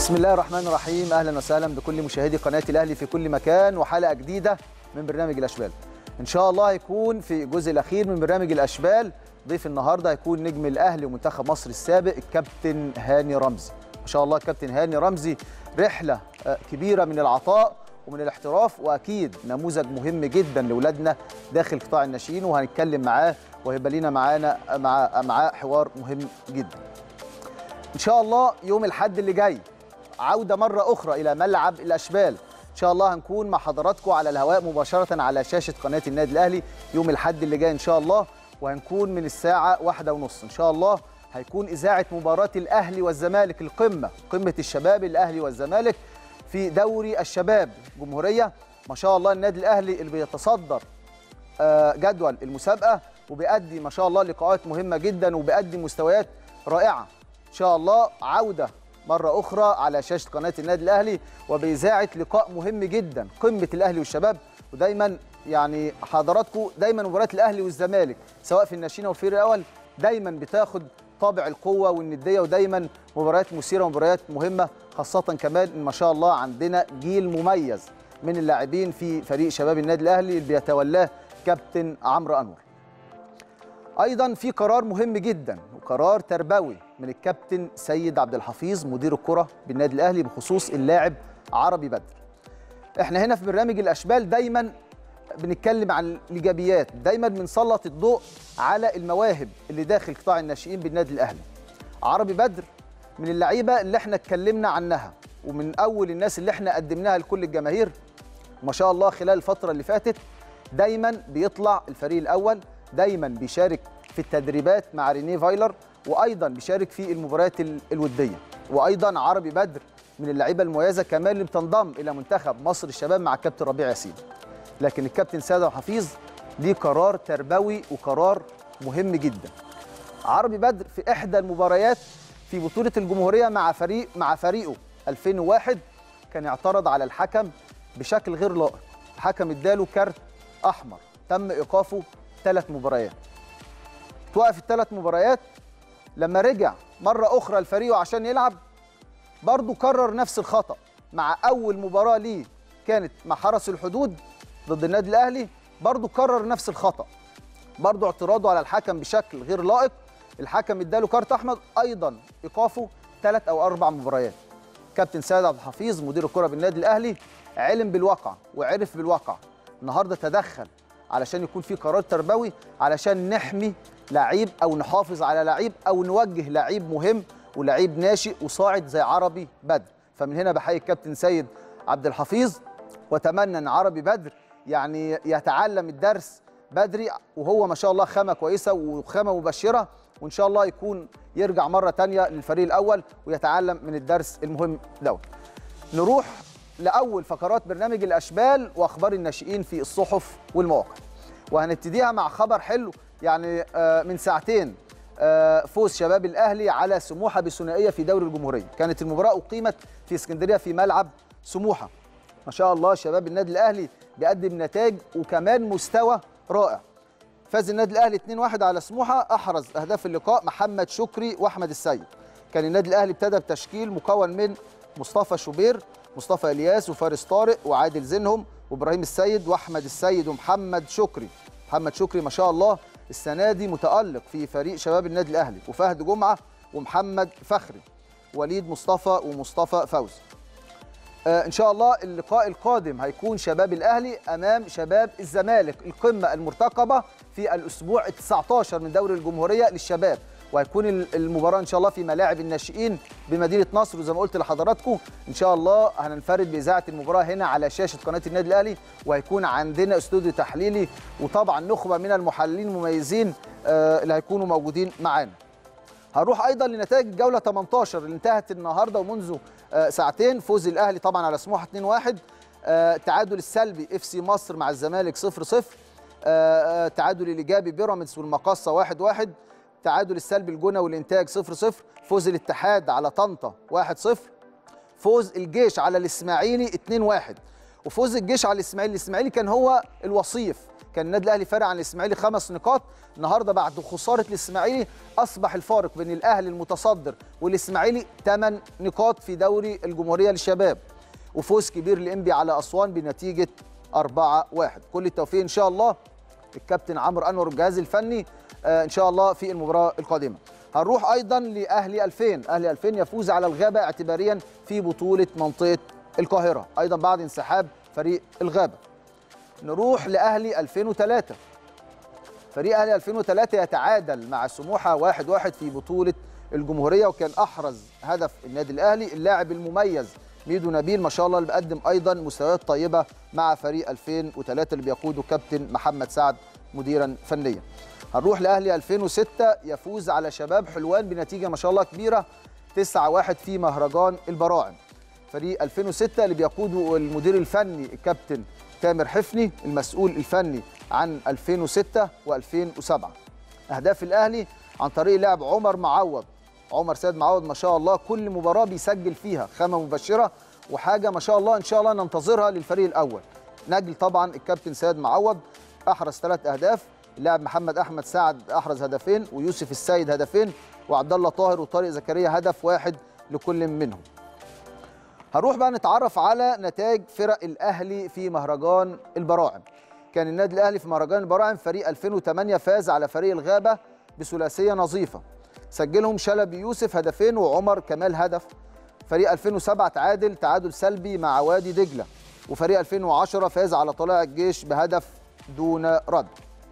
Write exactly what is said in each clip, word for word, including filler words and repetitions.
بسم الله الرحمن الرحيم. اهلا وسهلا بكل مشاهدي قناه الاهلي في كل مكان، وحلقه جديده من برنامج الاشبال. ان شاء الله هيكون في الجزء الاخير من برنامج الاشبال. ضيف النهارده هيكون نجم الاهلي ومنتخب مصر السابق الكابتن هاني رمزي. ما شاء الله الكابتن هاني رمزي رحله كبيره من العطاء ومن الاحتراف، واكيد نموذج مهم جدا لاولادنا داخل قطاع الناشئين، وهنتكلم معاه وهيبقى لينا معانا مع معاه حوار مهم جدا. ان شاء الله يوم الاحد اللي جاي عودة مرة أخرى إلى ملعب الأشبال. إن شاء الله هنكون مع حضراتكم على الهواء مباشرة على شاشة قناة النادي الأهلي يوم الأحد اللي جاي إن شاء الله، وهنكون من الساعة واحدة ونص إن شاء الله. هيكون إذاعة مباراة الأهلي والزمالك، القمة قمة الشباب الأهلي والزمالك في دوري الشباب جمهورية. ما شاء الله النادي الأهلي اللي بيتصدر جدول المسابقة وبيأدي ما شاء الله لقاءات مهمة جدا وبيأدي مستويات رائعة. إن شاء الله عودة مرة أخرى على شاشة قناة النادي الأهلي وبإذاعة لقاء مهم جدا قمة الأهلي والشباب. ودايما يعني حضراتكم دايما مباريات الأهلي والزمالك سواء في الناشئين أو الفريق الأول دايما بتاخد طابع القوة والندية، ودايما مباريات مثيرة ومباريات مهمة، خاصة كمان إن ما شاء الله عندنا جيل مميز من اللاعبين في فريق شباب النادي الأهلي اللي بيتولاه كابتن عمرو أنور. أيضا في قرار مهم جدا وقرار تربوي من الكابتن سيد عبد الحفيظ مدير الكرة بالنادي الأهلي بخصوص اللاعب عربي بدر. احنا هنا في برنامج الأشبال دايما بنتكلم عن الإيجابيات، دايما بنسلط الضوء على المواهب اللي داخل قطاع الناشئين بالنادي الأهلي. عربي بدر من اللعيبة اللي احنا اتكلمنا عنها ومن أول الناس اللي احنا قدمناها لكل الجماهير. ما شاء الله خلال الفترة اللي فاتت دايما بيطلع الفريق الأول، دايما بيشارك في التدريبات مع رينيه فايلر، وايضا بيشارك في المباريات الوديه. وايضا عربي بدر من اللعيبه المميزه كمان اللي بتنضم الى منتخب مصر الشباب مع الكابتن ربيع ياسين. لكن الكابتن سيد حفيظ ليه قرار تربوي وقرار مهم جدا. عربي بدر في احدى المباريات في بطوله الجمهوريه مع فريق مع فريقه ألفين وواحد كان اعترض على الحكم بشكل غير لائق. الحكم اداله كارت احمر، تم ايقافه ثلاث مباريات. توقف الثلاث مباريات، لما رجع مرة أخرى لفريقه عشان يلعب برضه كرر نفس الخطأ. مع أول مباراة ليه كانت مع حرس الحدود ضد النادي الأهلي برضه كرر نفس الخطأ، برضه اعتراضه على الحكم بشكل غير لائق. الحكم اداله كارت أحمر، أيضا إيقافه ثلاث أو أربع مباريات. كابتن سيد عبد الحفيظ مدير الكرة بالنادي الأهلي علم بالواقع وعرف بالواقع، النهارده تدخل علشان يكون في قرار تربوي علشان نحمي لعيب او نحافظ على لعيب او نوجه لعيب مهم ولعيب ناشئ وصاعد زي عربي بدر. فمن هنا بحيي الكابتن سيد عبد الحفيظ، واتمنى ان عربي بدر يعني يتعلم الدرس بدري، وهو ما شاء الله خامه كويسه وخامه مبشره، وان شاء الله يكون يرجع مره ثانيه للفريق الاول ويتعلم من الدرس المهم دوت. نروح لاول فقرات برنامج الاشبال واخبار الناشئين في الصحف والمواقع، وهنبتديها مع خبر حلو. يعني من ساعتين فوز شباب الاهلي على سموحه بثنائيه في دوري الجمهوريه. كانت المباراه اقيمت في اسكندريه في ملعب سموحه. ما شاء الله شباب النادي الاهلي بيقدم نتائج وكمان مستوى رائع. فاز النادي الاهلي اثنين واحد على سموحه، احرز اهداف اللقاء محمد شكري واحمد السيد. كان النادي الاهلي ابتدى بتشكيل مكون من مصطفى شوبير، مصطفى الياس، وفارس طارق، وعادل زينهم، وابراهيم السيد، واحمد السيد، ومحمد شكري. محمد شكري ما شاء الله السنه دي متالق في فريق شباب النادي الاهلي، وفهد جمعه ومحمد فخري، وليد مصطفى ومصطفى فوزي. آه ان شاء الله اللقاء القادم هيكون شباب الاهلي امام شباب الزمالك، القمه المرتقبه في الاسبوع التاسع عشر من دوري الجمهوريه للشباب، وهيكون المباراه ان شاء الله في ملاعب الناشئين بمدينه نصر. وزي ما قلت لحضراتكم ان شاء الله هننفرد باذاعه المباراه هنا على شاشه قناه النادي الاهلي، وهيكون عندنا استوديو تحليلي وطبعا نخبه من المحللين المميزين اللي هيكونوا موجودين معانا. هنروح ايضا لنتائج الجوله ثمانية عشر اللي انتهت النهارده ومنذ ساعتين. فوز الاهلي طبعا على سموحه اثنين واحد، تعادل السلبي اف سي مصر مع الزمالك صفر صفر، تعادل الايجابي بيراميدز والمقصه واحد واحد، تعادل السلبي الجونه والانتاج صفر صفر، فوز الاتحاد على طنطا واحد صفر، فوز الجيش على الاسماعيلي اثنين واحد. وفوز الجيش على الاسماعيلي، الاسماعيلي كان هو الوصيف، كان النادي الاهلي فارق عن الاسماعيلي خمس نقاط. النهارده بعد خساره الاسماعيلي اصبح الفارق بين الاهلي المتصدر والاسماعيلي ثمان نقاط في دوري الجمهوريه للشباب، وفوز كبير لانبي على اسوان بنتيجه أربعة واحد. كل التوفيق ان شاء الله الكابتن عمرو انور والجهاز الفني آه ان شاء الله في المباراه القادمه. هنروح ايضا لاهلي ألفين، اهلي ألفين يفوز على الغابه اعتباريا في بطوله منطقه القاهره ايضا بعد انسحاب فريق الغابه. نروح لاهلي ألفين وثلاثة، فريق اهلي ألفين وثلاثة يتعادل مع سموحه واحد واحد في بطوله الجمهوريه، وكان احرز هدف النادي الاهلي اللاعب المميز ميدو نبيل ما شاء الله اللي بيقدم ايضا مستويات طيبه مع فريق ألفين وثلاثة اللي بيقوده كابتن محمد سعد مديرا فنيا. هنروح لاهلي ألفين وستة يفوز على شباب حلوان بنتيجه ما شاء الله كبيره تسعة واحد في مهرجان البراعم. فريق ألفين وستة اللي بيقوده المدير الفني الكابتن تامر حفني المسؤول الفني عن ألفين وستة وألفين وسبعة. اهداف الاهلي عن طريق لاعب عمر معوض، عمر سيد معوض ما شاء الله كل مباراه بيسجل فيها خامه مبشره وحاجه ما شاء الله ان شاء الله ننتظرها للفريق الاول. نجل طبعا الكابتن سيد معوض احرز ثلاث اهداف، اللاعب محمد احمد سعد احرز هدفين، ويوسف السيد هدفين، وعبد الله طاهر وطارق زكريا هدف واحد لكل منهم. هنروح بقى نتعرف على نتائج فرق الاهلي في مهرجان البراعم. كان النادي الاهلي في مهرجان البراعم فريق ألفين وثمانية فاز على فريق الغابه بثلاثيه نظيفه، سجلهم شلبي يوسف هدفين وعمر كمال هدف. فريق ألفين وسبعة تعادل تعادل سلبي مع وادي دجله، وفريق ألفين وعشرة فاز على طلائع الجيش بهدف دون رد.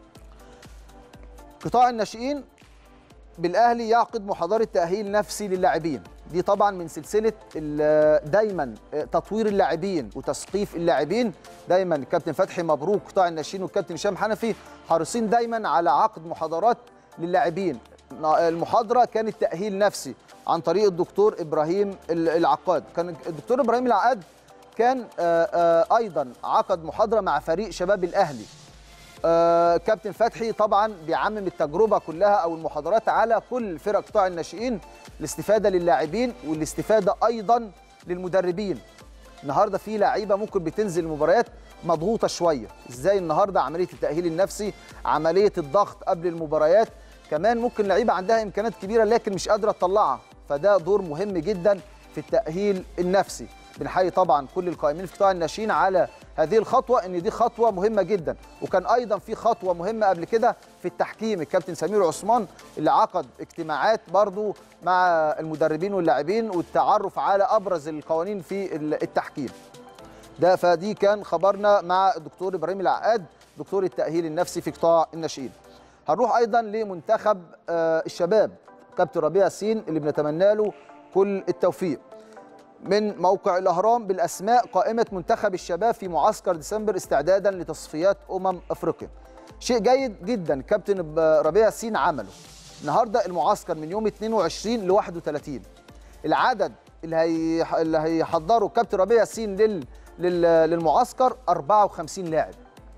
قطاع الناشئين بالاهلي يعقد محاضره تاهيل نفسي للاعبين، دي طبعا من سلسله دايما تطوير اللاعبين وتثقيف اللاعبين. دايما الكابتن فتحي مبروك قطاع الناشئين والكابتن هشام حنفي حريصين دايما على عقد محاضرات للاعبين. المحاضره كانت تاهيل نفسي عن طريق الدكتور ابراهيم العقاد. كان الدكتور ابراهيم العقاد كان ايضا عقد محاضره مع فريق شباب الاهلي. آه كابتن فتحي طبعا بيعمم التجربه كلها او المحاضرات على كل فرق قطاع الناشئين، الاستفاده للاعبين والاستفاده ايضا للمدربين. النهارده في لعيبه ممكن بتنزل المباريات مضغوطه شويه، ازاي النهارده عمليه التاهيل النفسي، عمليه الضغط قبل المباريات، كمان ممكن لعيبه عندها امكانيات كبيره لكن مش قادره تطلعها، فده دور مهم جدا في التاهيل النفسي. بنحيي طبعا كل القائمين في قطاع الناشئين على هذه الخطوه، ان دي خطوه مهمه جدا. وكان ايضا في خطوه مهمه قبل كده في التحكيم، الكابتن سمير عثمان اللي عقد اجتماعات برضو مع المدربين واللاعبين والتعرف على ابرز القوانين في التحكيم ده. فدي كان خبرنا مع الدكتور ابراهيم العقاد دكتور التاهيل النفسي في قطاع الناشئين. هنروح ايضا لمنتخب الشباب كابتن ربيع ياسين اللي بنتمنى له كل التوفيق. من موقع الأهرام بالأسماء قائمة منتخب الشباب في معسكر ديسمبر استعدادا لتصفيات أمم أفريقيا. شيء جيد جدا كابتن ربيع ياسين عمله. النهارده المعسكر من يوم اثنين وعشرين ل واحد وثلاثين. العدد اللي هي اللي هيحضره كابتن ربيع ياسين لل... لل... للمعسكر أربعة وخمسين لاعب.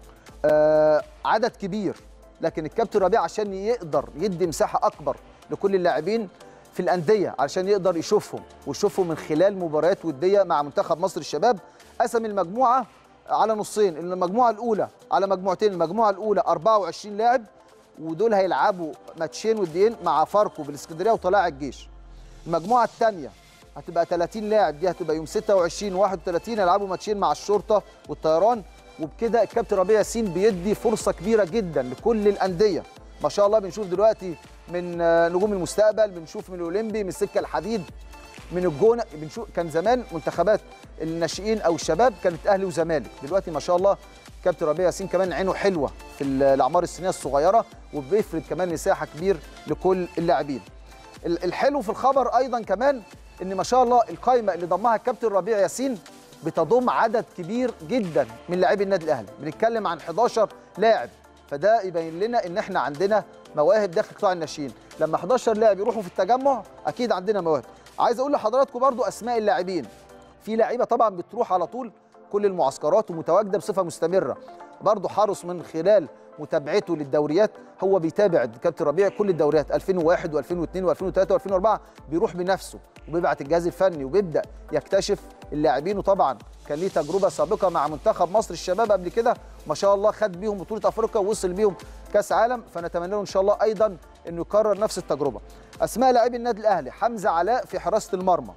آه عدد كبير، لكن الكابتن ربيع عشان يقدر يدي مساحة أكبر لكل اللاعبين في الأندية علشان يقدر يشوفهم ويشوفهم من خلال مباريات ودية مع منتخب مصر الشباب، قسم المجموعة على نصين، المجموعة الأولى على مجموعتين، المجموعة الأولى أربعة وعشرين لاعب ودول هيلعبوا ماتشين وديين مع فاركو بالاسكندرية وطلائع الجيش. المجموعة الثانية هتبقى ثلاثين لاعب، دي هتبقى يوم ستة وعشرين وواحد وثلاثين هيلعبوا ماتشين مع الشرطة والطيران. وبكده الكابتن ربيع ياسين بيدي فرصة كبيرة جدا لكل الأندية. ما شاء الله بنشوف دلوقتي من نجوم المستقبل، بنشوف من الاولمبي، من السكه الحديد، من الجونه، بنشوف. كان زمان منتخبات الناشئين او الشباب كانت اهلي وزمالك، دلوقتي ما شاء الله كابتن ربيع ياسين كمان عينه حلوه في الاعمار السنيه الصغيره وبيفرد كمان مساحه كبير لكل اللاعبين. الحلو في الخبر ايضا كمان ان ما شاء الله القائمه اللي ضمها الكابتن ربيع ياسين بتضم عدد كبير جدا من لاعبي النادي الاهلي، بنتكلم عن حداشر لاعب، فده يبين لنا ان احنا عندنا مواهب داخل قطاع الناشئين. لما حداشر لاعب يروحوا في التجمع اكيد عندنا مواهب. عايز اقول لحضراتكم برضو اسماء اللاعبين، في لعيبه طبعا بتروح على طول كل المعسكرات ومتواجده بصفه مستمره. برضه حرص من خلال متابعته للدوريات، هو بيتابع كابتن ربيع كل الدوريات ألفين وواحد وألفين واثنين وألفين وثلاثة وألفين وأربعة، بيروح بنفسه وبيبعت الجهاز الفني وبيبدا يكتشف اللاعبين. وطبعا كان ليه تجربه سابقه مع منتخب مصر الشباب قبل كده، ما شاء الله خد بيهم بطوله افريقيا ووصل بيهم كاس عالم، فنتمنى له ان شاء الله ايضا انه يكرر نفس التجربه. اسماء لاعبي النادي الاهلي: حمزه علاء في حراسه المرمى،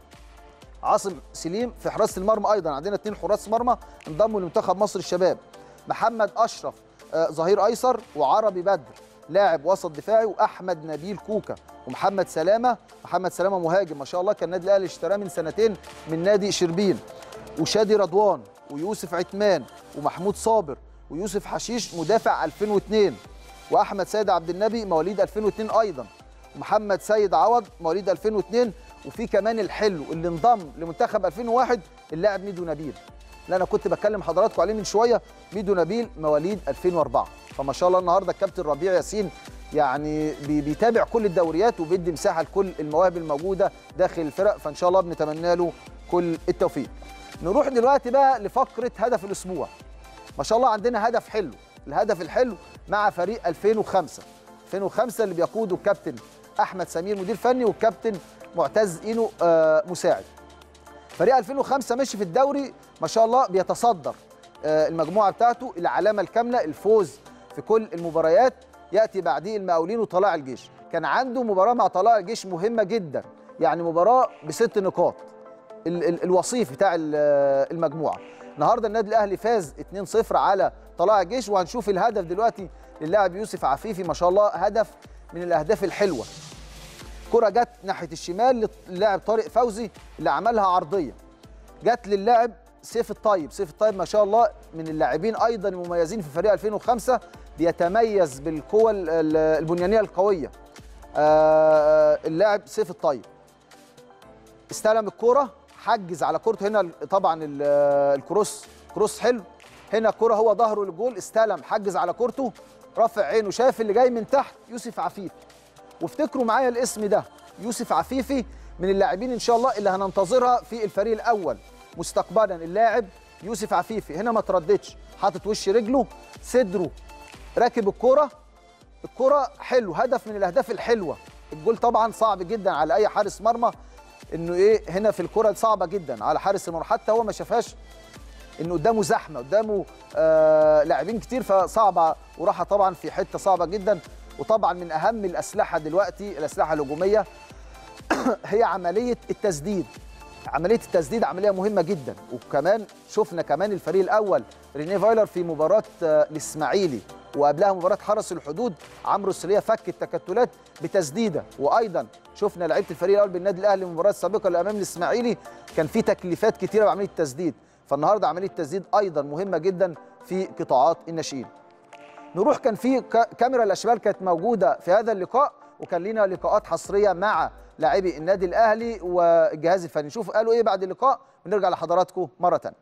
عاصم سليم في حراسه المرمى، ايضا عندنا اثنين حراس مرمى انضموا لمنتخب مصر الشباب، محمد اشرف آه ظهير ايسر، وعربي بدر لاعب وسط دفاعي، واحمد نبيل كوكا، ومحمد سلامه. محمد سلامه مهاجم ما شاء الله، كان النادي الاهلي اشتراه من سنتين من نادي شربين، وشادي رضوان، ويوسف عثمان، ومحمود صابر، ويوسف حشيش مدافع ألفين واثنين، واحمد سيد عبد النبي مواليد ألفين واثنين ايضا، ومحمد سيد عوض مواليد ألفين واثنين، وفي كمان الحلو اللي انضم لمنتخب ألفين وواحد اللاعب ميدو نبيل اللي انا كنت بكلم حضراتكم عليه من شويه. ميدو نبيل مواليد ألفين وأربعة. فما شاء الله النهارده الكابتن ربيع ياسين يعني بيتابع كل الدوريات وبيدي مساحه لكل المواهب الموجوده داخل الفرق، فان شاء الله بنتمنى له كل التوفيق. نروح دلوقتي بقى لفقره هدف الاسبوع. ما شاء الله عندنا هدف حلو، الهدف الحلو مع فريق ألفين وخمسة ألفين وخمسة اللي بيقوده الكابتن احمد سمير مدير فني، والكابتن معتز اينو آه مساعد. فريق ألفين وخمسة ماشي في الدوري ما شاء الله، بيتصدر آه المجموعه بتاعته، العلامه الكامله، الفوز في كل المباريات، ياتي بعديه المقاولين وطلائع الجيش. كان عنده مباراه مع طلائع الجيش مهمه جدا، يعني مباراه بست نقاط، ال ال الوصيف بتاع المجموعه. النهارده النادي الاهلي فاز اثنين صفر على طلائع الجيش، وهنشوف الهدف دلوقتي للاعب يوسف عفيفي، ما شاء الله هدف من الاهداف الحلوه. كره جت ناحيه الشمال للاعب طارق فوزي اللي عملها عرضيه، جت للاعب سيف الطيب. سيف الطيب ما شاء الله من اللاعبين ايضا المميزين في فريق ألفين وخمسة، بيتميز بالقوه البنيانيه القويه. اللاعب سيف الطيب استلم الكره، حجز على كورته، هنا طبعا الكروس كروس حلو، هنا الكره هو ظهره للجول، استلم حجز على كورته، رافع عينه شاف اللي جاي من تحت يوسف عفيفي. وافتكروا معايا الاسم ده، يوسف عفيفي من اللاعبين ان شاء الله اللي هننتظرها في الفريق الاول مستقبلا. اللاعب يوسف عفيفي هنا ما ترددش، حاطط وش رجله، صدره راكب الكوره، الكوره حلو، هدف من الاهداف الحلوه. الجول طبعا صعب جدا على اي حارس مرمى، انه ايه هنا في الكوره صعبه جدا على حارس المرمى، حتى هو ما شافهاش انه قدامه زحمه، قدامه آه لاعبين كتير، فصعبه وراحه طبعا في حته صعبه جدا. وطبعا من اهم الاسلحه دلوقتي الاسلحه الهجوميه هي عمليه التسديد. عمليه التسديد عمليه مهمه جدا، وكمان شفنا كمان الفريق الاول رينيه فايلر في مباراه الاسماعيلي، وقبلها مباراه حرس الحدود عمرو السوليه فك التكتلات بتسديده. وايضا شفنا لعيبه الفريق الاول بالنادي الاهلي المباراه السابقه اللي امام الاسماعيلي كان في تكليفات كثيره بعمليه التسديد، فالنهارده عمليه التسديد ايضا مهمه جدا في قطاعات الناشئين. نروح، كان في كاميرا الاشبال كانت موجوده في هذا اللقاء، وكان لنا لقاءات حصريه مع لاعبي النادي الاهلي والجهاز الفني. نشوف قالوا ايه بعد اللقاء ونرجع لحضراتكم مره ثانيه.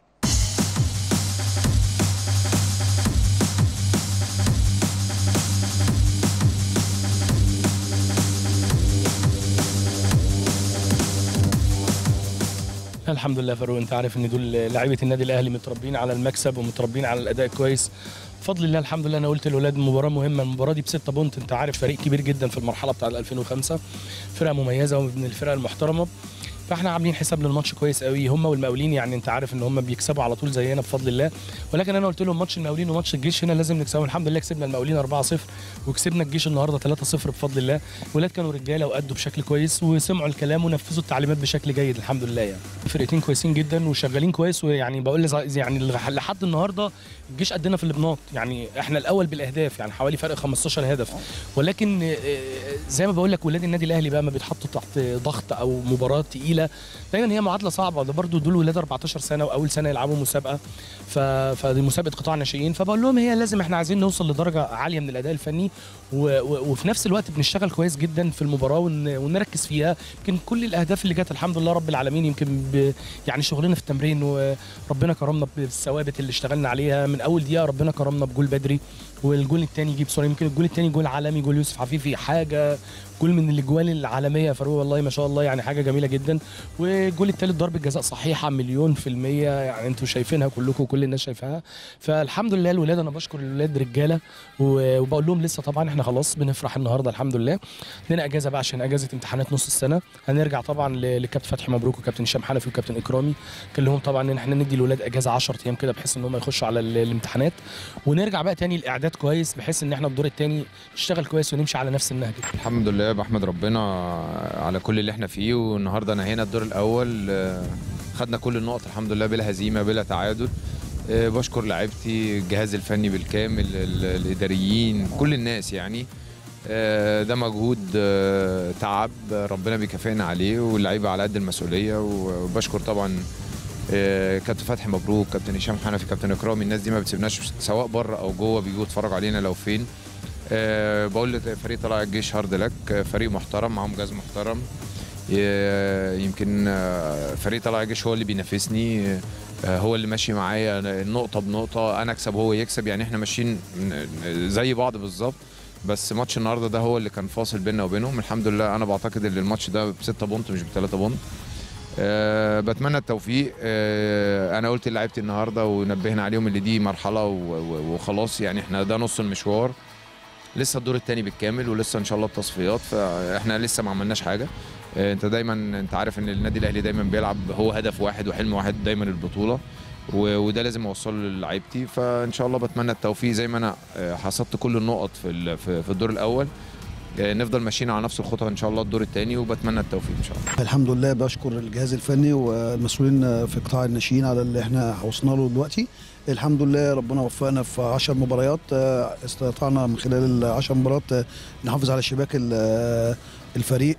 الحمد لله فاروق، انت عارف ان دول لاعيبه النادي الاهلي متربيين على المكسب ومتربيين على الاداء كويس بفضل الله. الحمد لله انا قلت للاولاد المباراه مهمه، المباراه دي بستة بونت، انت عارف فريق كبير جدا في المرحله بتاع ألفين وخمسة، فرقه مميزه ومن الفرق المحترمه، فاحنا عاملين حساب للماتش كويس قوي. هم والمقاولين يعني انت عارف ان هم بيكسبوا على طول زينا بفضل الله، ولكن انا قلت لهم ماتش المقاولين وماتش الجيش هنا لازم نكسبهم. الحمد لله كسبنا المقاولين أربعة صفر وكسبنا الجيش النهارده ثلاثة صفر بفضل الله. الولاد كانوا رجاله وادوا بشكل كويس وسمعوا الكلام ونفذوا التعليمات بشكل جيد الحمد لله. يعني فرقتين كويسين جدا وشغالين كويس، ويعني بقول يعني لحد النهارده الجيش قدنا في البناط، يعني احنا الاول بالاهداف، يعني حوالي فرق خمستاشر هدف، ولكن زي ما بقول لك ولاد النادي الاهلي بقى ما بيتحطوا تحت ضغط او مباراه ثقيله دايما هي معادله صعبه، ده برده دول ولاد أربعتاشر سنه واول سنه يلعبوا مسابقه، فدي مسابقه قطاع ناشئين، فبقول لهم هي لازم احنا عايزين نوصل لدرجه عاليه من الاداء الفني، وفي نفس الوقت بنشتغل كويس جدا في المباراه ونركز فيها. يمكن كل الاهداف اللي جت الحمد لله رب العالمين، يمكن يعني شغلنا في التمرين وربنا كرمنا بالثوابت اللي اشتغلنا عليها من اول دقيقه، ربنا كرمنا بجول بدري والجول الثاني يجيب سوري، يمكن الجول الثاني جول عالمي، جول يوسف عفيفي حاجه جول من الاجوال العالميه يا فاروق، والله ما شاء الله يعني حاجه جميله جدا. والجول الثالث ضربه جزاء صحيحه مليون في الميه، يعني انتوا شايفينها كلكم وكل الناس شايفاها. فالحمد لله الولاد، انا بشكر الولاد رجاله وبقول لهم لسه طبعا احنا خلاص بنفرح النهارده الحمد لله. لنا اجازه بقى عشان اجازه امتحانات نص السنه، هنرجع طبعا لكابتن فتحي مبروك وكابتن هشام حنفي وكابتن اكرامي، كان لهم طبعا ان احنا ندي الولاد اجازه عشرة ايام كده بحيث ان هم يخشوا على الامتحانات، ونرجع بقى تاني الاعداد كويس بحيث ان احنا الدور الثاني نشتغل كويس ونمشي على نفس النهج. الحمد لله بحمد ربنا على كل اللي احنا فيه، والنهارده نهينا الدور الاول، خدنا كل النقط الحمد لله بلا هزيمه بلا تعادل. بشكر لاعيبتي، الجهاز الفني بالكامل، الاداريين، كل الناس يعني. ده مجهود تعب ربنا بيكافئنا عليه، واللعيبه على قد المسؤوليه. وبشكر طبعا كابتن فتحي مبروك، كابتن هشام حنفي، كابتن اكرامي، الناس دي ما بتسيبناش سواء بره او جوه، بيجوا يتفرجوا علينا لو فين. أه بقول لفريق طلائع الجيش هارد لك، فريق محترم معاهم جهاز محترم. يمكن فريق طلائع الجيش هو اللي بينافسني، هو اللي ماشي معايا نقطه بنقطه، انا اكسب هو يكسب، يعني احنا ماشيين زي بعض بالظبط. بس ماتش النهارده ده هو اللي كان فاصل بيننا وبينهم. الحمد لله انا بعتقد ان الماتش ده بستة بونت مش بثلاثة بونت. أه بتمنى التوفيق. أه انا قلت لعيبتي النهارده ونبهنا عليهم اللي دي مرحله وخلاص، يعني احنا ده نص المشوار، لسه الدور الثاني بالكامل ولسه ان شاء الله التصفيات، فاحنا لسه ما عملناش حاجه. أه انت دايما انت عارف ان النادي الاهلي دايما بيلعب هو هدف واحد وحلم واحد دايما البطوله، وده لازم اوصله للاعيبتي. فان شاء الله بتمنى التوفيق زي ما انا حصدت كل النقط في في الدور الاول، نفضل ماشيين على نفس الخطه ان شاء الله الدور الثاني، وبتمنى التوفيق ان شاء الله. الحمد لله بشكر الجهاز الفني والمسؤولين في قطاع الناشئين على اللي احنا وصلنا له دلوقتي. الحمد لله ربنا وفقنا في عشر مباريات، استطعنا من خلال العشر مباريات نحافظ على شباك الفريق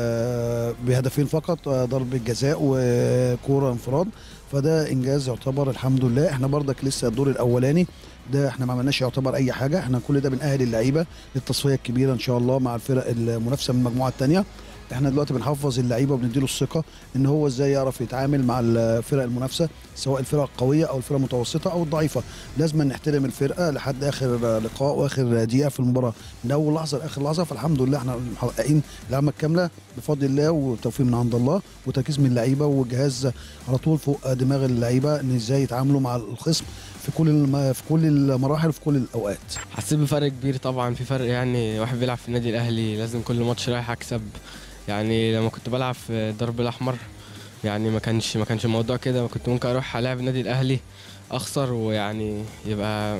بهدفين فقط، ضربة جزاء وكوره انفراد، فده انجاز يعتبر الحمد لله. احنا برضك لسه الدور الاولاني ده احنا ما عملناش يعتبر اي حاجه، احنا كل ده بنأهل اللعيبه للتصفيه الكبيره ان شاء الله مع الفرق المنافسه من المجموعه الثانيه. احنا دلوقتي بنحفظ اللعيبه وبنديله الثقه ان هو ازاي يعرف يتعامل مع الفرق المنافسه، سواء الفرق القويه او الفرق المتوسطه او الضعيفه. لازم نحترم الفرقه لحد اخر لقاء واخر دقيقه في المباراه، من اول لحظه لاخر لحظه. فالحمد لله احنا محققين العلامه الكامله بفضل الله وتوفيق من عند الله وتركيز من اللعيبه والجهاز على طول فوق دماغ اللعيبه ان ازاي يتعاملوا مع الخصم في كل الم... في كل المراحل وفي كل الاوقات. حسيت بفرق كبير طبعا، في فرق يعني واحد بيلعب في النادي الاهلي لازم كل ماتش رايح اكسب. يعني لما كنت بلعب في الدرب الاحمر يعني ما كانش ما كانش الموضوع كده، كنت ممكن اروح العب النادي الاهلي اخسر ويعني يبقى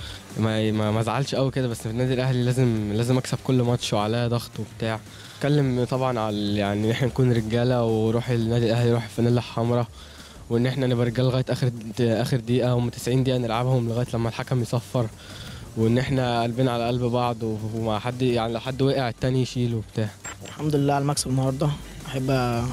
ما ما ازعلش قوي كده، بس في النادي الاهلي لازم لازم اكسب كل ماتش وعليا ضغط وبتاع. اتكلم طبعا على يعني احنا نكون رجاله وروح النادي الاهلي روح الفانيلا الحمراء، وان احنا نبقى رجاله لغايه اخر اخر دقيقه، هم تسعين دقيقه نلعبهم لغايه لما الحكم يصفر، وان احنا قلبنا على قلب بعض ومع حد يعني لو حد وقع التاني يشيله وبتاع. الحمد لله على المكسب النهارده. احب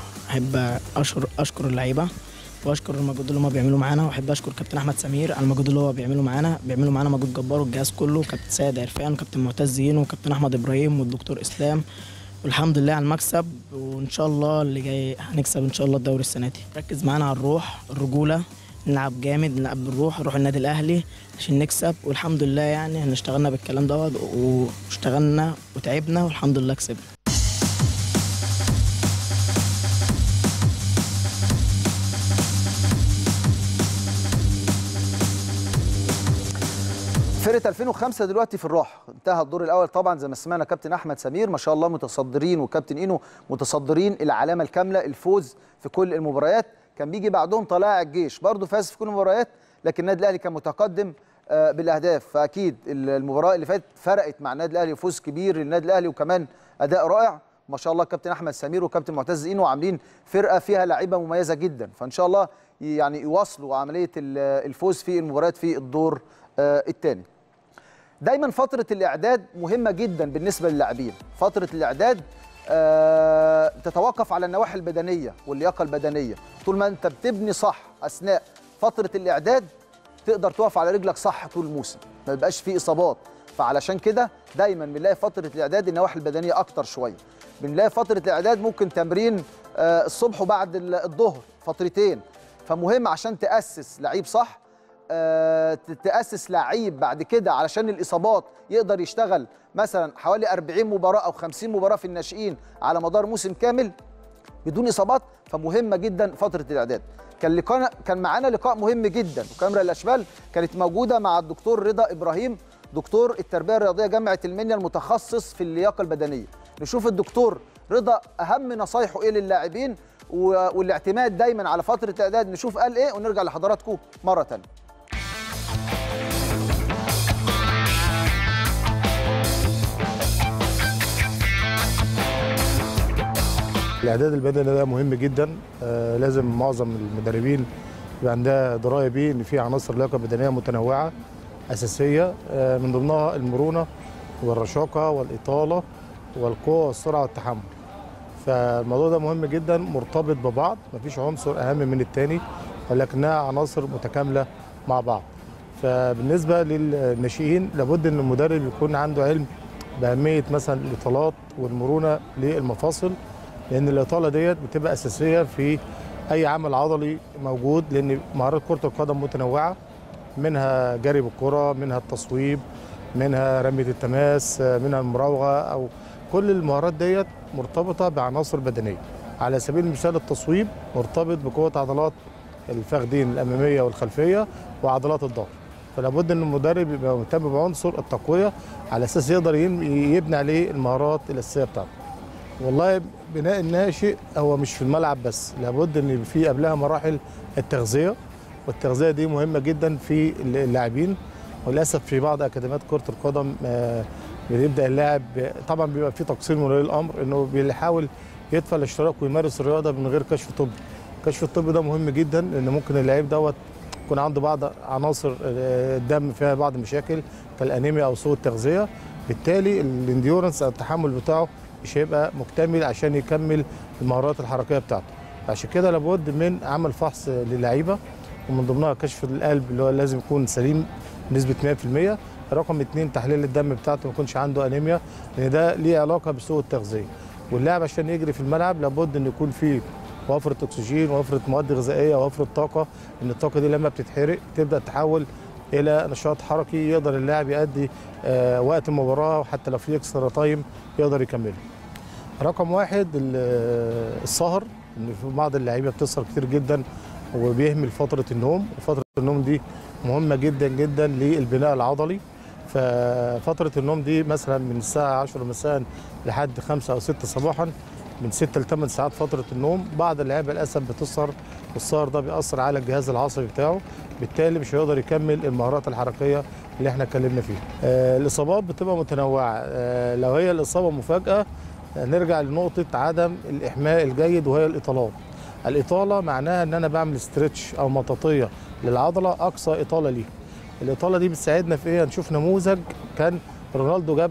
احب اشكر اشكر اللعيبه واشكر المجهود اللي هم بيعملوا معانا، واحب اشكر كابتن احمد سمير على المجهود اللي هو بيعمله معانا، بيعملوا معانا مجهود جبار، والجهاز كله، كابتن سيد عرفان وكابتن معتز زين وكابتن احمد ابراهيم والدكتور اسلام. والحمد لله على المكسب، وان شاء الله اللي جاي هنكسب ان شاء الله الدوري السنه دي. ركز معانا على الروح الرجوله، نلعب جامد، نلعب بالروح، روح النادي الاهلي عشان نكسب. والحمد لله يعني احنا اشتغلنا بالكلام دوت واشتغلنا وتعبنا والحمد لله كسبنا. فرقه ألفين وخمسة دلوقتي في الراحه، انتهى الدور الاول طبعا زي ما سمعنا كابتن احمد سمير ما شاء الله متصدرين، وكابتن اينو متصدرين العلامه الكامله، الفوز في كل المباريات. كان بيجي بعدهم طلائع الجيش برضه فاز في كل المباريات، لكن النادي الاهلي كان متقدم بالاهداف، فاكيد المباراه اللي فاتت فرقت مع النادي الاهلي، فوز كبير للنادي الاهلي وكمان اداء رائع ما شاء الله. كابتن احمد سمير وكابتن معتز اينو عاملين فرقه فيها لعيبه مميزه جدا، فان شاء الله يعني يواصلوا عمليه الفوز في المباريات في الدور الثاني. دايما فتره الاعداد مهمه جدا بالنسبه للاعبين، فتره الاعداد أه تتوقف على النواحي البدنيه واللياقه البدنيه. طول ما انت بتبني صح اثناء فتره الاعداد تقدر تقف على رجلك صح طول الموسم، ما بيبقاش فيه اصابات. فعلشان كده دايما بنلاقي فتره الاعداد النواحي البدنيه اكتر شويه. بنلاقي فتره الاعداد ممكن تمرين أه الصبح وبعد الظهر فترتين، فمهم عشان تاسس لعيب صح آه تاسس لعيب بعد كده علشان الاصابات يقدر يشتغل مثلا حوالي أربعين مباراه او خمسين مباراه في الناشئين على مدار موسم كامل بدون اصابات، فمهمه جدا فتره الاعداد. كان لقاء كان معانا لقاء مهم جدا، وكاميرا الاشبال كانت موجوده مع الدكتور رضا ابراهيم دكتور التربيه الرياضيه جامعه المنيا المتخصص في اللياقه البدنيه. نشوف الدكتور رضا اهم نصايحه ايه للاعبين والاعتماد دايما على فتره الاعداد، نشوف قال ايه ونرجع لحضراتكم مره ثانيه. الاعداد البدني ده مهم جدا، آه لازم معظم المدربين يبقى عندها درايه بيه ان في عناصر لياقه بدنيه متنوعه اساسيه، آه من ضمنها المرونه والرشاقه والاطاله والقوه والسرعه والتحمل. فالموضوع ده مهم جدا، مرتبط ببعض، مفيش عنصر اهم من الثاني ولكنها عناصر متكامله مع بعض. فبالنسبه للناشئين لابد ان المدرب يكون عنده علم باهميه مثلا الاطالات والمرونه للمفاصل، لان الاطاله ديت بتبقى اساسيه في اي عمل عضلي موجود، لان مهارات كره القدم متنوعه، منها جري بالكره، منها التصويب، منها رميه التماس، منها المراوغه، او كل المهارات ديت مرتبطه بعناصر بدنيه. على سبيل المثال التصويب مرتبط بقوه عضلات الفخذين الاماميه والخلفيه وعضلات الظهر، فلا بد ان المدرب يبقى مهتم بعنصر التقويه على اساس يقدر يبني عليه المهارات الاساسيه بتاعته. والله بناء الناشئ هو مش في الملعب بس، لابد ان يبقى في قبلها مراحل التغذيه، والتغذيه دي مهمه جدا في اللاعبين. وللاسف في بعض اكاديميات كره القدم بيبدا اللاعب طبعا بيبقى في تقصير من ولي الامر انه بيحاول يدفع الاشتراك ويمارس الرياضه من غير كشف طبي. الكشف الطبي ده مهم جدا، لان ممكن اللاعب دوت يكون عنده بعض عناصر الدم فيها بعض المشاكل كالانيميا او سوء التغذيه، بالتالي الانديورنس او التحمل بتاعه مش هيبقى مكتمل عشان يكمل المهارات الحركيه بتاعته. عشان كده لابد من عمل فحص للعيبه، ومن ضمنها كشف القلب اللي هو لازم يكون سليم بنسبه مئة في المئة. رقم اثنين تحليل الدم بتاعته ما يكونش عنده انيميا، لان ده ليه علاقه بسوء التغذيه. واللاعب عشان يجري في الملعب لابد ان يكون فيه وفره اكسجين، وفره مواد غذائيه، وفره طاقه، ان الطاقه دي لما بتتحرق تبدا تحول الى نشاط حركي يقدر اللاعب يؤدي آه وقت المباراه، وحتى لو في اكسترا تايم يقدر يكمله. رقم واحد السهر، ان في بعض اللعيبه بتسهر كتير جدا وبيهمل فتره النوم، وفتره النوم دي مهمه جدا جدا للبناء العضلي. ففتره النوم دي مثلا من الساعه عشرة مساء لحد خمسة او ستة صباحا، من ستة لثمان ساعات فتره النوم. بعض اللعيبه للاسف بتسهر، والسهر ده بيأثر على الجهاز العصبي بتاعه، بالتالي مش هيقدر يكمل المهارات الحركيه اللي احنا اتكلمنا فيها. آه الاصابات بتبقى متنوعه، آه لو هي الاصابه مفاجاه نرجع لنقطه عدم الاحماء الجيد، وهي الاطالات. الاطاله معناها ان انا بعمل ستريتش او مطاطيه للعضله اقصى اطاله ليها. الاطاله دي بتساعدنا في ايه؟ نشوف نموذج كان رونالدو جاب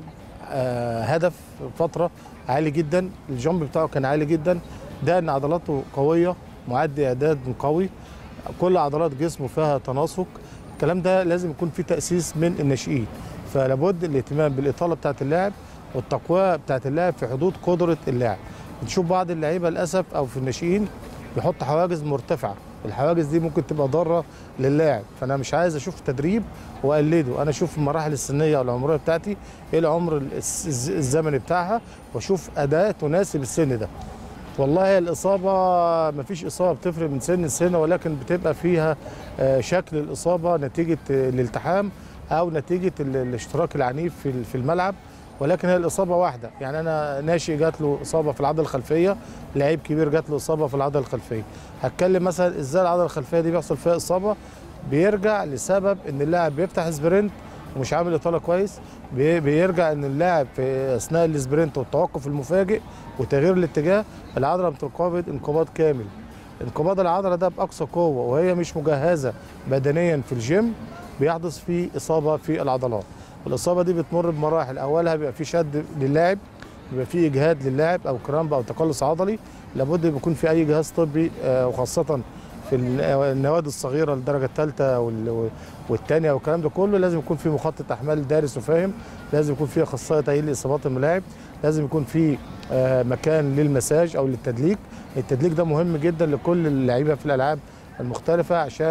آه هدف فتره عالي جدا، الجامب بتاعه كان عالي جدا، ده ان عضلاته قويه، معدي اعداد قوي، كل عضلات جسمه فيها تناسق. الكلام ده لازم يكون فيه تاسيس من الناشئين، فلابد الاهتمام بالاطاله بتاعه اللاعب والتقويه بتاعه اللاعب في حدود قدره اللاعب. بنشوف بعض اللعيبه للاسف او في الناشئين يحط حواجز مرتفعه، الحواجز دي ممكن تبقى ضاره للاعب، فانا مش عايز اشوف تدريب واقلده، انا اشوف المراحل السنيه او العمريه بتاعتي ايه العمر الزمني بتاعها، واشوف اداء تناسب السن ده. والله الاصابه مفيش اصابه بتفرق من سن لسن، ولكن بتبقى فيها شكل الاصابه نتيجه الالتحام او نتيجه الاشتراك العنيف في الملعب، ولكن هي الاصابه واحده. يعني انا ناشئ جات له اصابه في العضله الخلفيه، لعيب كبير جات له اصابه في العضله الخلفيه. هتكلم مثلا ازاي العضله الخلفيه دي بيحصل فيها اصابه؟ بيرجع لسبب ان اللاعب بيفتح سبرنت ومش عامل اطاله كويس، بيرجع ان اللاعب في اثناء السبرنت والتوقف المفاجئ وتغيير الاتجاه العضله بتنقبض انقباض كامل. انقباض العضله ده باقصى قوه وهي مش مجهزه بدنيا في الجيم، بيحدث فيه اصابه في العضلات. الاصابه دي بتمر بمراحل، اولها بيبقى في شد للاعب، بيبقى في اجهاد للاعب او كرامب او تقلص عضلي، لابد يكون في اي جهاز طبي وخاصه في النوادي الصغيره الدرجه الثالثه والثانيه والكلام ده كله، لازم يكون في مخطط احمال دارس وفاهم، لازم يكون في اخصائي تاهيل لاصابات الملاعب، لازم يكون في مكان للمساج او للتدليك. التدليك ده مهم جدا لكل اللعيبه في الالعاب المختلفه عشان